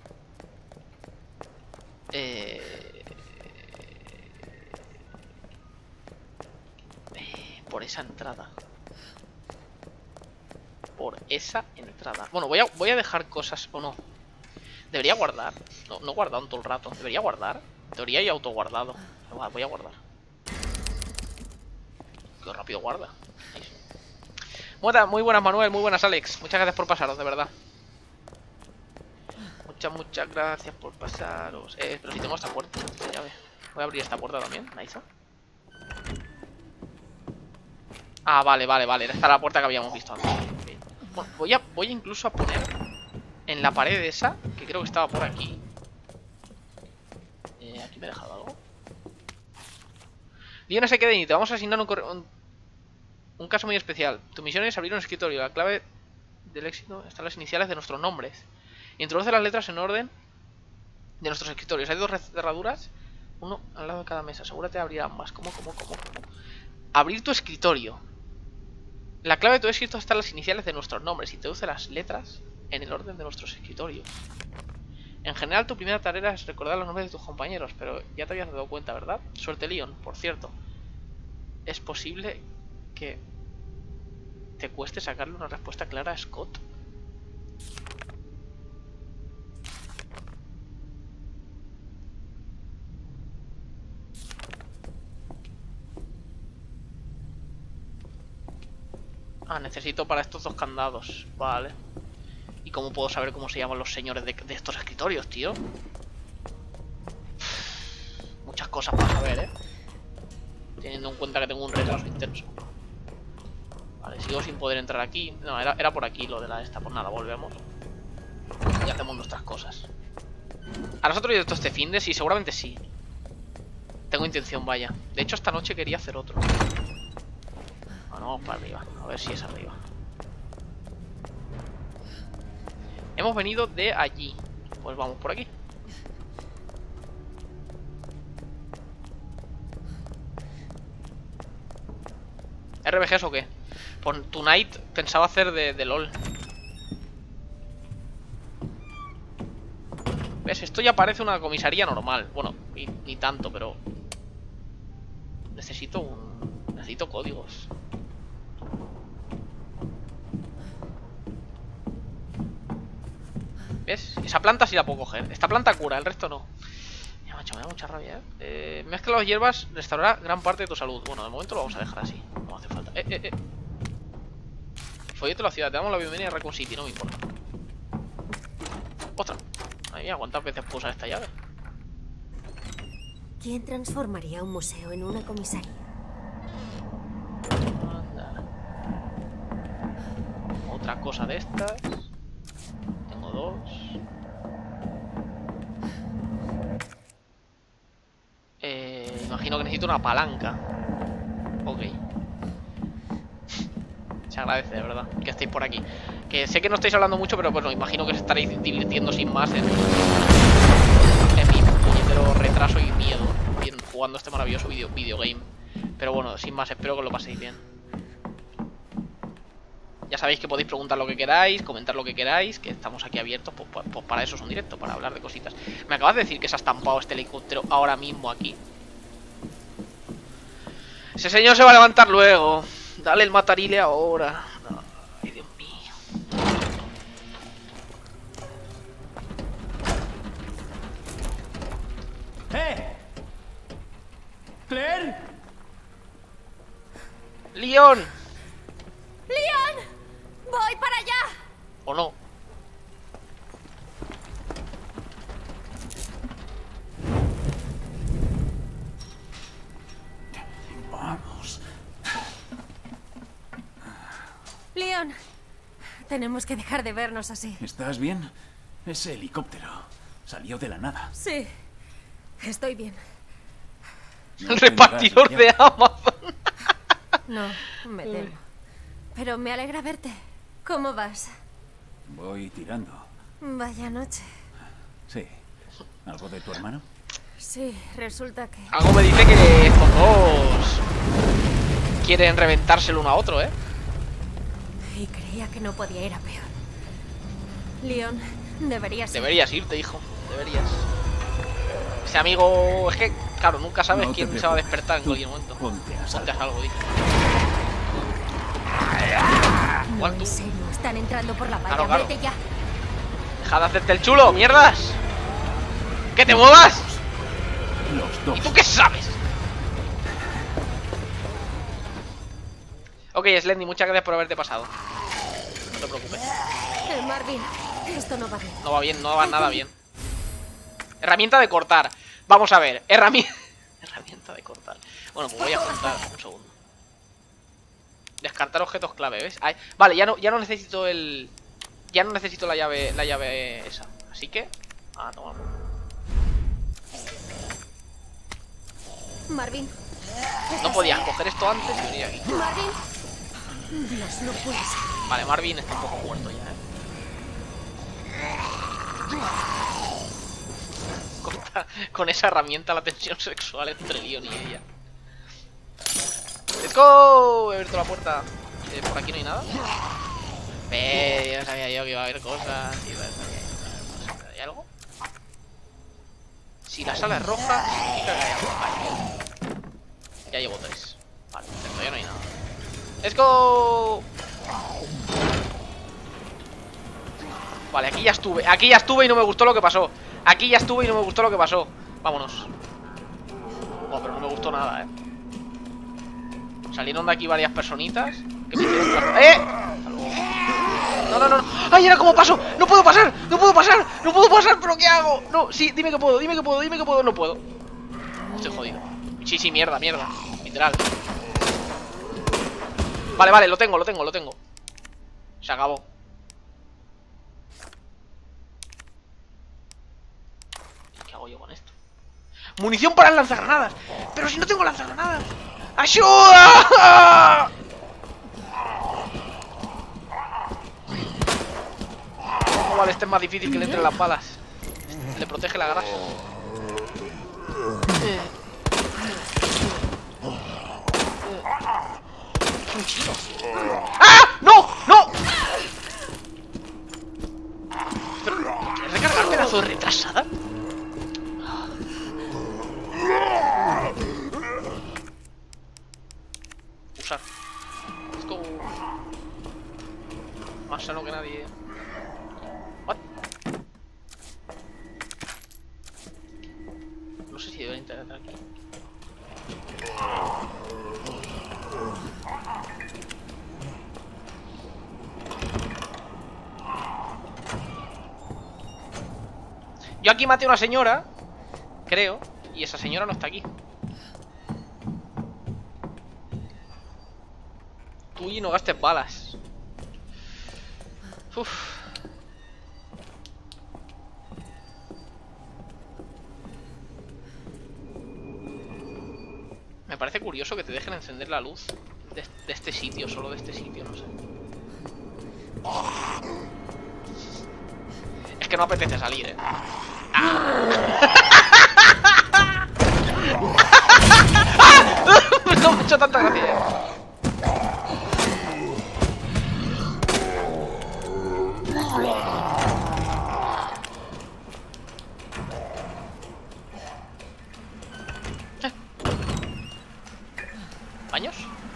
Speaker 1: Por esa entrada. Por esa entrada. Bueno, voy a dejar cosas, o no. Debería guardar. No he guardado en todo el rato. Debería guardar. En teoría hay autoguardado. Voy a guardar. Qué rápido guarda. Muy buenas, Manuel. Muy buenas, Alex. Muchas gracias por pasaros, de verdad. Muchas gracias por pasaros. Pero si tengo esta puerta, esta llave. Voy a abrir esta puerta también. Nice. Ah, vale. Esta es la puerta que habíamos visto antes. Bien. Bueno, voy incluso a poner en la pared esa, que creo que estaba por aquí. Aquí me he dejado algo. Leon S. Kennedy, te vamos a asignar un caso muy especial. Tu misión es abrir un escritorio. La clave del éxito están las iniciales de nuestros nombres. Introduce las letras en orden de nuestros escritorios. Hay 2 cerraduras, uno al lado de cada mesa. Asegúrate de abrir ambas. ¿Cómo? Abrir tu escritorio. La clave de tu éxito están las iniciales de nuestros nombres. Introduce las letras en el orden de nuestros escritorios. En general, tu primera tarea es recordar los nombres de tus compañeros, pero ya te habías dado cuenta, ¿verdad? Suerte, Leon. Por cierto, es posible que te cueste sacarle una respuesta clara a Scott. Ah, necesito para estos 2 candados. Vale. ¿Y cómo puedo saber cómo se llaman los señores de estos escritorios, tío? Muchas cosas para saber, ¿eh? Teniendo en cuenta que tengo un retraso intenso. Vale, sigo sin poder entrar aquí. No, era por aquí lo de la esta. Pues nada, volvemos. Y hacemos nuestras cosas. ¿A nosotros y esto este finde? Sí, seguramente sí. Tengo intención, vaya. De hecho, esta noche quería hacer otro. Bueno, vamos para arriba. A ver si es arriba. Hemos venido de allí. Pues vamos por aquí. ¿RBGs o qué? Pues Tonight pensaba hacer de LOL. ¿Ves? Esto ya parece una comisaría normal. Bueno, ni tanto, pero necesito códigos. ¿Ves? Esa planta sí la puedo coger. Esta planta cura, el resto no. Mira, macho, me da mucha rabia, mezcla las hierbas, restaurará gran parte de tu salud. Bueno, de momento lo vamos a dejar así. No hace falta. Folleto de la ciudad, te damos la bienvenida a Raccoon City, no me importa. ¡Ostras! Madre mía, ¿cuántas veces puedo usar esta llave?
Speaker 5: ¿Quién transformaría un museo en una comisaría?
Speaker 1: Anda. Otra cosa de estas. Tengo 2. Imagino que necesito una palanca. Ok. Se agradece, de verdad, que estéis por aquí. Que sé que no estáis hablando mucho, pero bueno, imagino que os estaréis divirtiendo sin más en mi puñetero retraso y miedo jugando este maravilloso videogame. Pero bueno, sin más, espero que lo paséis bien. Ya sabéis que podéis preguntar lo que queráis, comentar lo que queráis, que estamos aquí abiertos, pues para eso es un directo, para hablar de cositas. Me acabas de decir que se ha estampado este helicóptero ahora mismo aquí. Ese señor se va a levantar luego. Dale el matarile ahora. Ay, Dios mío.
Speaker 6: ¿Claire?
Speaker 1: ¡Leon!
Speaker 5: ¡Leon! ¡Voy para allá!
Speaker 1: ¿O no?
Speaker 5: Leon, tenemos que dejar de vernos así.
Speaker 4: ¿Estás bien? Ese helicóptero salió de la nada.
Speaker 5: Sí, estoy bien.
Speaker 4: No
Speaker 1: El repartidor
Speaker 4: tendrás
Speaker 1: de Amazon.
Speaker 5: No, me temo. Pero me alegra verte. ¿Cómo vas?
Speaker 4: Voy tirando.
Speaker 5: Vaya noche.
Speaker 4: Sí. ¿Algo de tu hermano?
Speaker 5: Sí, resulta que...
Speaker 1: Algo me dice que estos dos quieren reventarse el uno a otro, ¿eh?
Speaker 5: Y creía que no podía ir a peor. Leon, deberías ir.
Speaker 1: Deberías irte, hijo. Deberías. Ese amigo... Es que, claro, nunca sabes
Speaker 4: No te
Speaker 1: quién se va a
Speaker 4: preocupes.
Speaker 1: despertar en
Speaker 4: Tú
Speaker 1: cualquier momento.
Speaker 4: ponte a
Speaker 1: Ponte
Speaker 4: salvo.
Speaker 1: a salvo, dice.
Speaker 5: No,
Speaker 1: Igual tú.
Speaker 5: en serio, están entrando por la valla.
Speaker 1: Claro, claro.
Speaker 5: Vete ya.
Speaker 1: Deja de hacerte el chulo, mierdas. ¡Que te muevas!
Speaker 4: Los dos.
Speaker 1: ¿Y tú qué sabes? Ok, Slendy, muchas gracias por haberte pasado. No te preocupes.
Speaker 5: Marvin, esto no va bien.
Speaker 1: No va bien, no va nada bien. Herramienta de cortar. Vamos a ver, herramienta de cortar. Bueno, pues voy a juntar un segundo. Descartar objetos clave, ¿ves? Ahí. Vale, ya no necesito el... Ya no necesito la llave esa. Así que... Ah, toma.
Speaker 5: Marvin.
Speaker 1: No podías coger esto antes y venir aquí.
Speaker 5: Marvin. Dios, no puede ser.
Speaker 1: Vale, Marvin está un poco muerto ya, ¿eh? Con esa herramienta la tensión sexual entre Leon y ella. ¡Let's go! He abierto la puerta. ¿Por aquí no hay nada? Ya sabía yo que iba a haber cosas. ¿Hay algo? Si la sala es roja, significa que hay algo. Vale. Ya llevo 3. Vale, perfecto, ya no hay nada. ¡Let's go! Vale, aquí ya estuve. Aquí ya estuve y no me gustó lo que pasó. Aquí ya estuve y no me gustó lo que pasó. Vámonos. Oh, pero no me gustó nada, Salieron de aquí varias personitas que me hicieron... Hasta luego. No, no, no, no. ¡Ay, era como paso! ¡No puedo pasar! ¡No puedo pasar! ¡No puedo pasar! ¿Pero qué hago? No, sí, dime que puedo, dime que puedo, dime que puedo. No puedo. Estoy jodido. Sí, sí, mierda, mierda. Literal. Vale, vale, lo tengo. Se acabó. ¿Qué hago yo con esto? ¡Munición para el lanzagranadas! ¡Pero si no tengo lanzagranadas! ¡Ayuda! Oh, vale, este es más difícil que le entren las balas. Le protege la grasa. Es un chino. ¡Ah! ¡No! ¡No! ¿Pero quieres recargar pedazo de retrasada? Usar. Es como... Más sano que nadie. What? No sé si debería intentar aquí. Yo aquí maté a una señora, creo, y esa señora no está aquí. Tú y no gastes balas. Uf. Me parece curioso que te dejen encender la luz de este sitio, solo de este sitio, no sé. Es que no apetece salir, No me ha hecho tanta gracia. ¿Baños?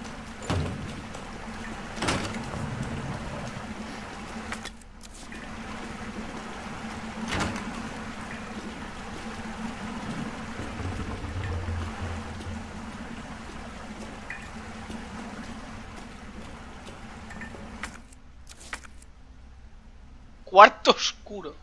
Speaker 1: Cuarto oscuro.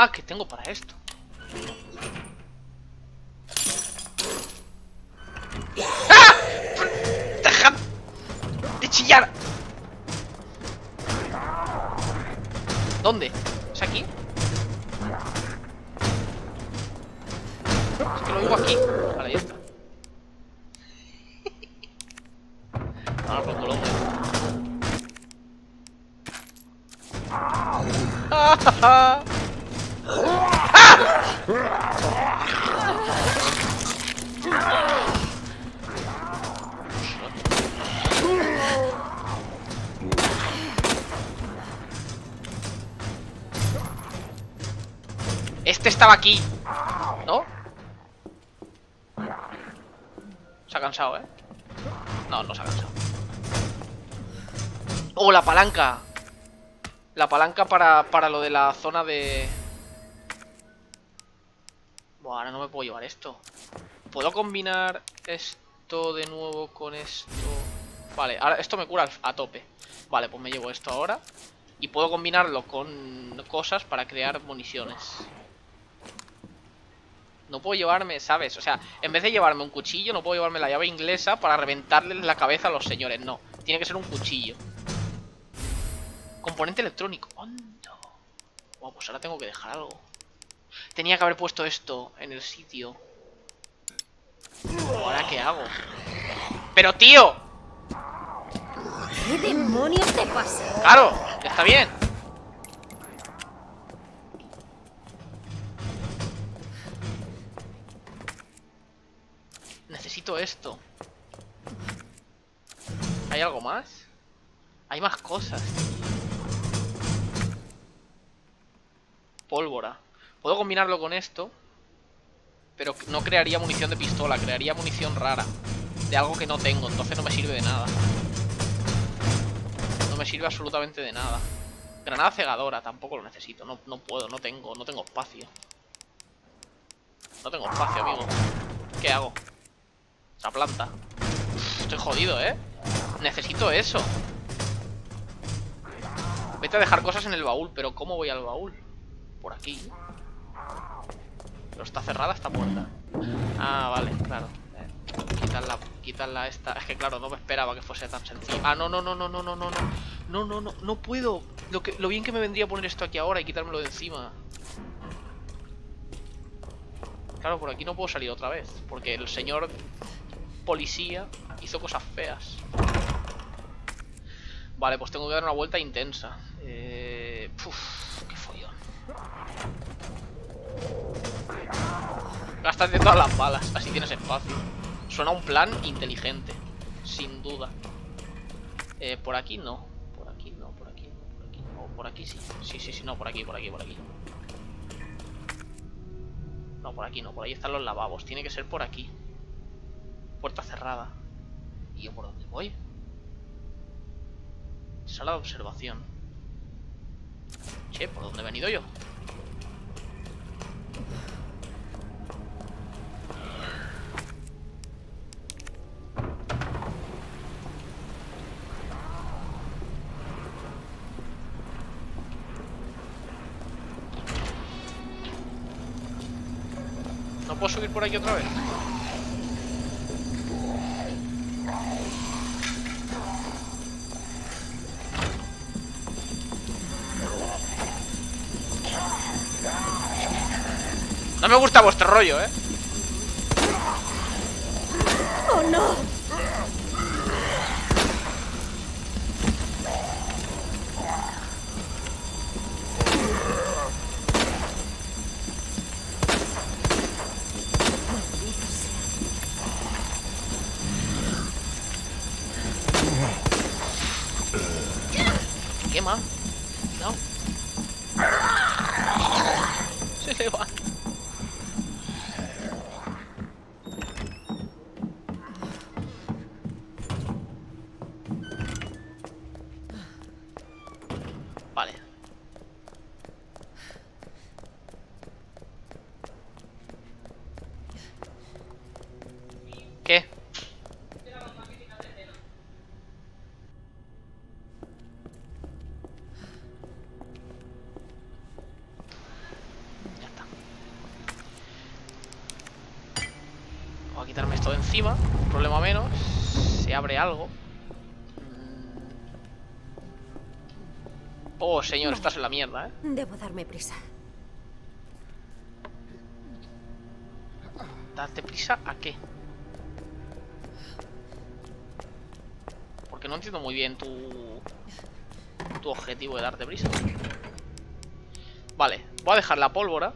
Speaker 1: Ah, que tengo para esto. ¡Ah! ¡Deja de chillar! ¿Dónde? ¿Es aquí? Es que lo oigo aquí. Vale, ya está. Ahora por culo, hombre. ¡Ah! Este estaba aquí, ¿no? Se ha cansado, ¿eh? No, no se ha cansado. ¡Oh, la palanca! La palanca para lo de la zona de... Buah, ahora no me puedo llevar esto. ¿Puedo combinar esto de nuevo con esto? Vale, ahora esto me cura a tope. Vale, pues me llevo esto ahora. Y puedo combinarlo con cosas para crear municiones. No puedo llevarme, ¿sabes? O sea, en vez de llevarme un cuchillo, no puedo llevarme la llave inglesa para reventarles la cabeza a los señores. No, tiene que ser un cuchillo. Componente electrónico. ¡Oh, no! Wow, pues ahora tengo que dejar algo. Tenía que haber puesto esto en el sitio. ¿Ahora qué hago? ¡Pero, tío!
Speaker 5: ¿Qué demonios te pasa?
Speaker 1: ¡Claro! Ya está bien. Necesito esto. ¿Hay algo más? Hay más cosas. Pólvora. Puedo combinarlo con esto, pero no crearía munición de pistola. Crearía munición rara, de algo que no tengo. Entonces no me sirve de nada. No me sirve absolutamente de nada. Granada cegadora, tampoco lo necesito. No puedo, no tengo espacio. No tengo espacio, amigo. ¿Qué hago? La planta. Estoy jodido, ¿eh? Necesito eso. Vete a dejar cosas en el baúl. Pero ¿cómo voy al baúl? Por aquí. Pero está cerrada esta puerta. Ah, vale, claro. Quitarla esta. Es que claro, no me esperaba que fuese tan sencillo. Ah, no. No puedo. Lo bien que me vendría poner esto aquí ahora y quitármelo de encima. Claro, por aquí no puedo salir otra vez, porque el señor policía hizo cosas feas. Vale, pues tengo que dar una vuelta intensa. Qué follón. Gástate todas las balas, así tienes espacio. Suena un plan inteligente, sin duda. Por aquí no. Por aquí no, por aquí no, por aquí no. Por aquí sí. Sí, no, por aquí. No, por aquí no, por ahí están los lavabos. Tiene que ser por aquí. Puerta cerrada. ¿Y yo por dónde voy? Sala de observación. Che, ¿por dónde he venido yo? ¿No puedo subir por aquí otra vez? No me gusta vuestro rollo, ¿eh?
Speaker 5: ¡Oh, no!
Speaker 1: Quema. No. Se le va. Vale. ¿Qué? encima, un problema menos. Se abre algo. Oh, señor, estás en la mierda, ¿eh?
Speaker 5: Debo darme prisa.
Speaker 1: ¿Darte prisa a qué? Porque no entiendo muy bien tu objetivo de darte prisa. Vale, voy a dejar la pólvora.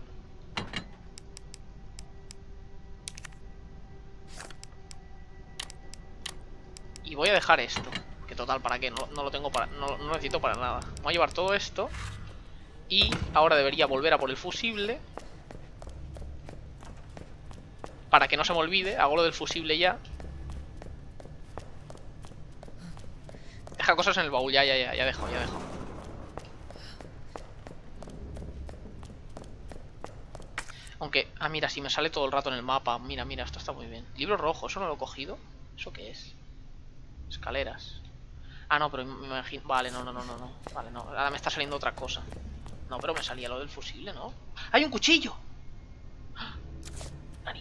Speaker 1: Y voy a dejar esto. Que total, ¿para qué? No lo tengo para... No lo necesito para nada. Voy a llevar todo esto. Y ahora debería volver a por el fusible. Para que no se me olvide. Hago lo del fusible ya. Deja cosas en el baúl. Ya dejo. Aunque... Ah, mira, si me sale todo el rato en el mapa. Mira, esto está muy bien. Libro rojo, ¿eso no lo he cogido? ¿Eso qué es? Escaleras. Ah, no, pero me imagino... Vale, no. Vale, no, ahora me está saliendo otra cosa. No, pero me salía lo del fusible, ¿no? ¡Hay un cuchillo! Nani.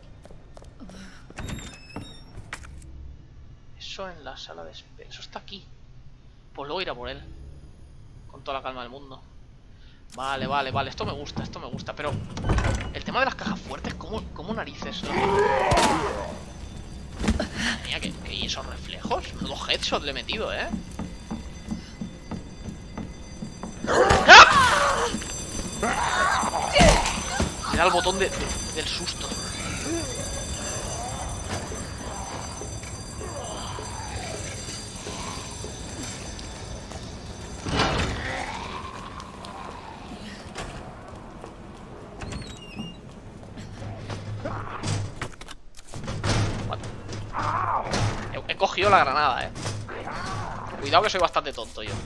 Speaker 1: Eso en la sala de espera. Eso está aquí. Pues luego iré a por él. Con toda la calma del mundo. Vale. Esto me gusta. Pero el tema de las cajas fuertes, ¿cómo narices? Mira, ¿y esos reflejos? Menudo headshot le he metido, ¿eh? ¡Ah! Le da el botón del susto. He cogido la granada, ¿eh? Cuidado que soy bastante tonto yo.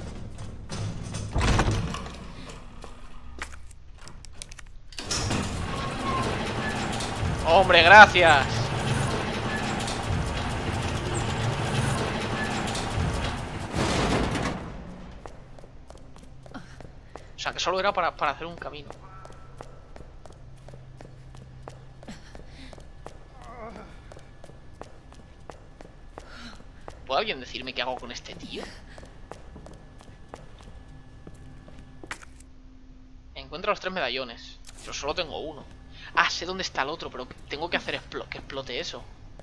Speaker 1: ¡Hombre, gracias! O sea, que solo era para hacer un camino. ¿Puede alguien decirme qué hago con este tío? Encuentra los 3 medallones. Pero solo tengo uno. Ah, sé dónde está el otro, pero tengo que hacer que explote eso.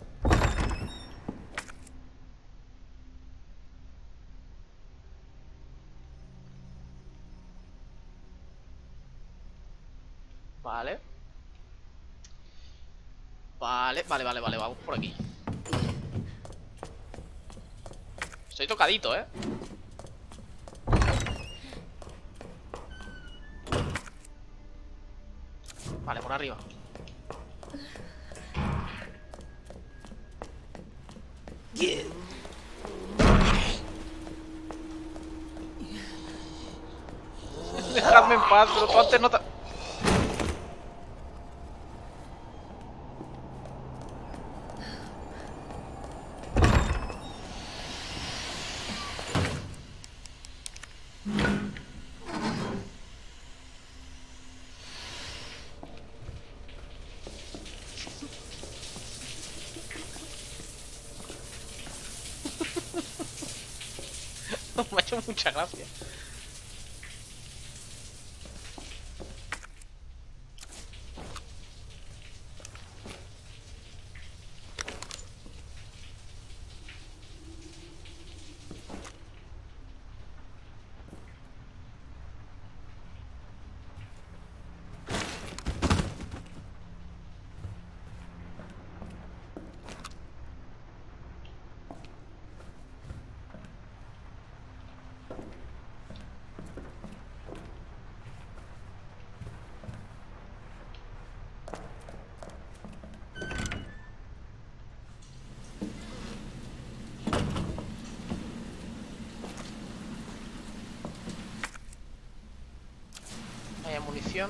Speaker 1: Vale. Vale, vamos por aquí. Estoy tocadito, ¿eh? Vale, por arriba. Dejadme en paz, pero tú antes no te... Me ha hecho mucha gracia. Hay munición.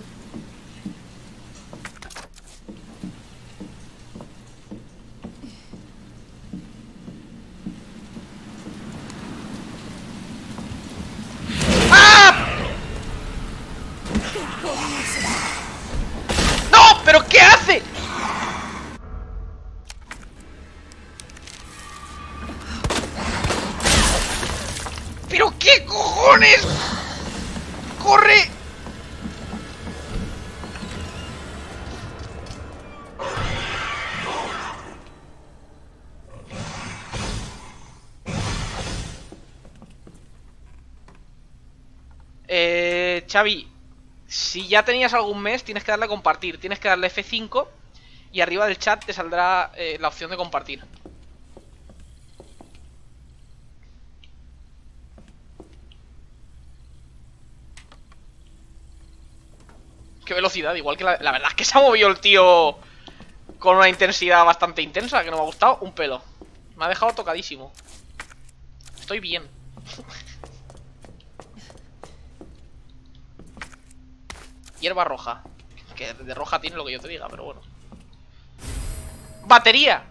Speaker 1: ¡Ah! ¡No! ¿Pero qué hace? ¿Pero qué cojones? ¡Corre! Xavi, si ya tenías algún mes, tienes que darle a compartir. Tienes que darle F5 y arriba del chat te saldrá la opción de compartir. Qué velocidad, igual que la verdad es que se ha movido el tío con una intensidad bastante intensa, que no me ha gustado un pelo. Me ha dejado tocadísimo. Estoy bien. Hierba roja. Que de roja tiene lo que yo te diga, pero bueno. ¡Batería!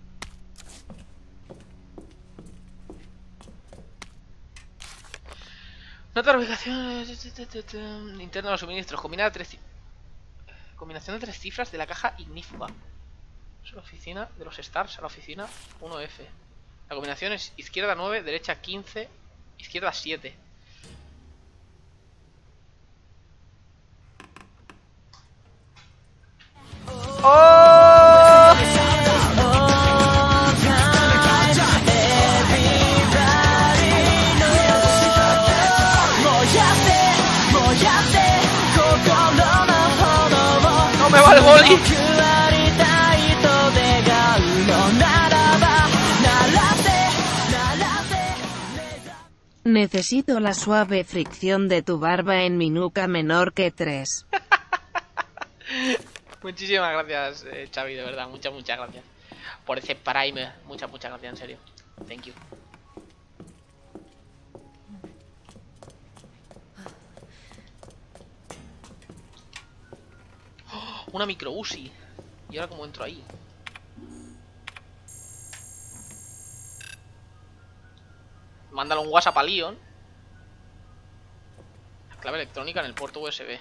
Speaker 1: Nota de ubicación. Linterna de los suministros. Combinación de 3 cifras de la caja ignífuga. Es la oficina de los Stars a la oficina 1F. La combinación es izquierda 9, derecha 15, izquierda 7. ¡Oh! ¡No me va el boli!
Speaker 2: Necesito la suave fricción de tu barba en mi nuca menor que 3.
Speaker 1: Muchísimas gracias, Xavi, de verdad. Muchas gracias por ese Prime. Muchas gracias, en serio. Thank you. ¡Oh! Una micro UCI. ¿Y ahora cómo entro ahí? Mándale un WhatsApp a Leon. La clave electrónica en el puerto USB.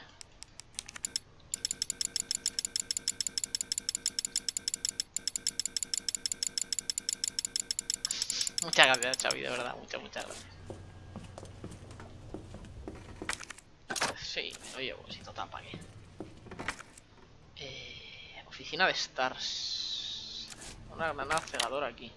Speaker 1: Muchas gracias, Xavi, de verdad. Muchas gracias. Sí, me lo llevo, si total, ¿para qué? Oficina de Stars. Una granada cegadora aquí.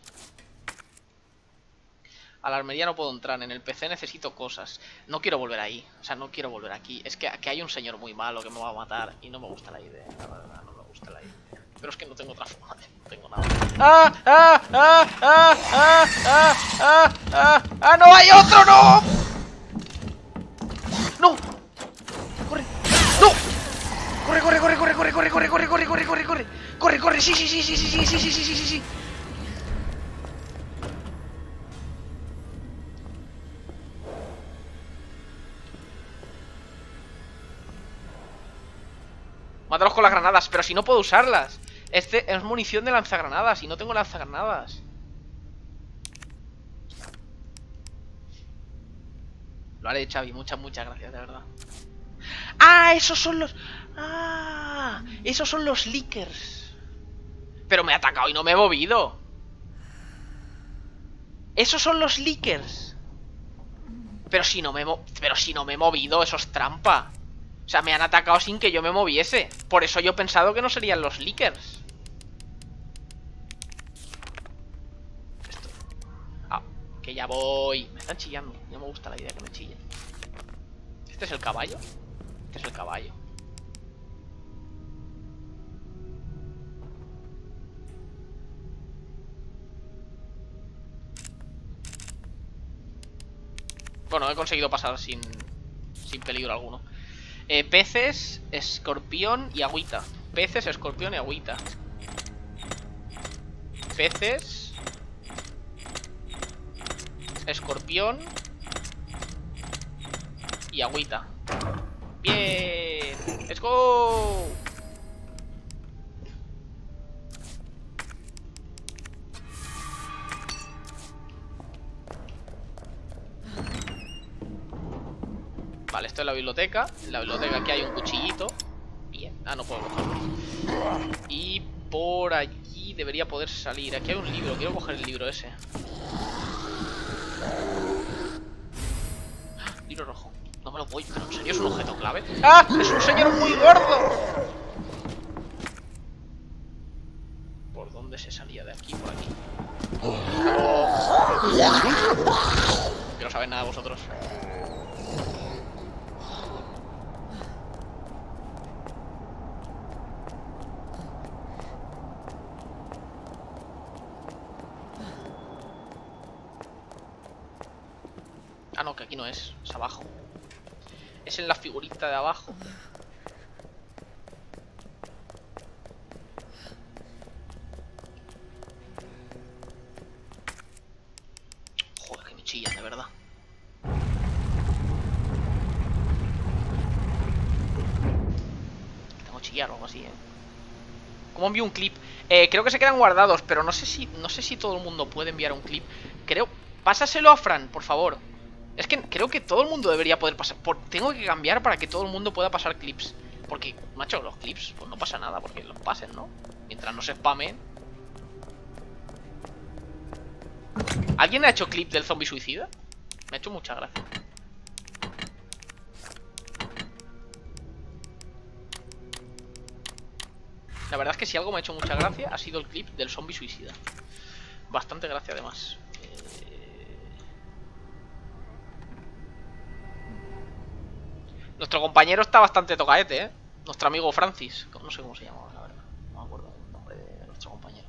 Speaker 1: A la armería no puedo entrar. En el PC necesito cosas. No quiero volver ahí. O sea, no quiero volver aquí. Es que hay un señor muy malo que me va a matar. Y no me gusta la idea. La verdad, no me gusta la idea. Pero es que no tengo otra forma. No tengo nada. ¡Ah! ¡Ah! ¡Ah! ¡Ah! ¡Ah! ¡Ah! ¡Ah! ¡Ah! ¡Ah! ¡No hay otro! ¡No! ¡No! ¡Corre! ¡No! ¡Corre, corre, corre, corre, corre, corre, corre, corre, corre, corre, corre, corre! ¡Corre, corre! ¡Sí, sí, sí, sí, sí, sí, sí, sí, sí, sí, sí! Mátalos con las granadas, pero si no puedo usarlas. Este es munición de lanzagranadas y no tengo lanzagranadas. Lo haré, Xavi, muchas gracias, de verdad. ¡Ah! Esos son los... ¡Ah! Esos son los leakers. Pero me ha atacado y no me he movido. Esos son los leakers. Pero si no me he movido, eso es trampa. O sea, me han atacado sin que yo me moviese. Por eso yo he pensado que no serían los leakers. Esto. Ah, que ya voy. Me están chillando. No me gusta la idea que me chillen. ¿Este es el caballo? Este es el caballo. Bueno, he conseguido pasar sin peligro alguno. Peces, escorpión y agüita. Peces, escorpión y agüita. Peces, escorpión y agüita. Bien. Let's go. Vale, esto es la biblioteca. En la biblioteca aquí hay un cuchillito. Bien. Ah, no puedo cogerlo. Y por allí debería poder salir. Aquí hay un libro. Quiero coger el libro ese. Tiro rojo. No me lo voy, pero en serio es un objeto clave. ¡Ah! ¡Es un señor muy gordo! ¿Por dónde se salía de aquí? Por aquí. Que no sabéis nada vosotros. Ah, no, que aquí no es abajo. Es en la figurita de abajo. Joder, que me chillan, de verdad. Tengo que chillar o algo así, ¿Cómo envío un clip? Creo que se quedan guardados, pero no sé si todo el mundo puede enviar un clip. Creo... Pásaselo a Fran, por favor. Es que creo que todo el mundo debería poder pasar. Tengo que cambiar para que todo el mundo pueda pasar clips. Porque, macho, los clips, pues no pasa nada porque los pasen, ¿no? Mientras no se spamen. ¿Alguien ha hecho clip del zombie suicida? Me ha hecho mucha gracia. La verdad es que si algo me ha hecho mucha gracia ha sido el clip del zombie suicida. Bastante gracia además. Nuestro compañero está bastante tocaete, Nuestro amigo Francis. No sé cómo se llama, la verdad. No me acuerdo el nombre de nuestro compañero.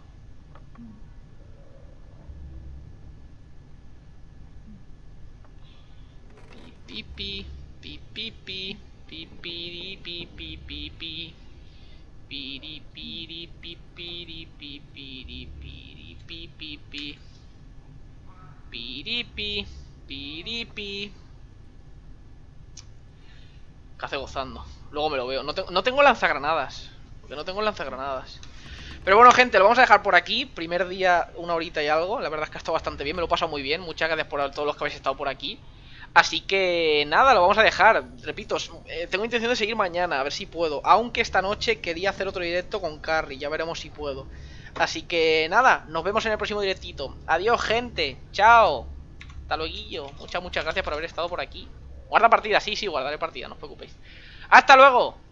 Speaker 1: Pipi, pipi, pipi, pipi, pipi, pipi. Piri piri pi piri pi piri piri pi pi pi. Piri pi piri pi. ¿Qué hace gozando? Luego me lo veo. No tengo lanzagranadas. Porque no tengo lanzagranadas. Pero bueno, gente, lo vamos a dejar por aquí. Primer día, 1 horita y algo. La verdad es que ha estado bastante bien. Me lo he pasado muy bien. Muchas gracias por todos los que habéis estado por aquí. Así que nada, lo vamos a dejar. Repito, tengo intención de seguir mañana, a ver si puedo. Aunque esta noche quería hacer otro directo con Carrie, ya veremos si puedo. Así que nada, nos vemos en el próximo directito. Adiós, gente, chao. Hasta luego. Muchas gracias por haber estado por aquí. Guarda partida, sí, guardaré partida, no os preocupéis. Hasta luego.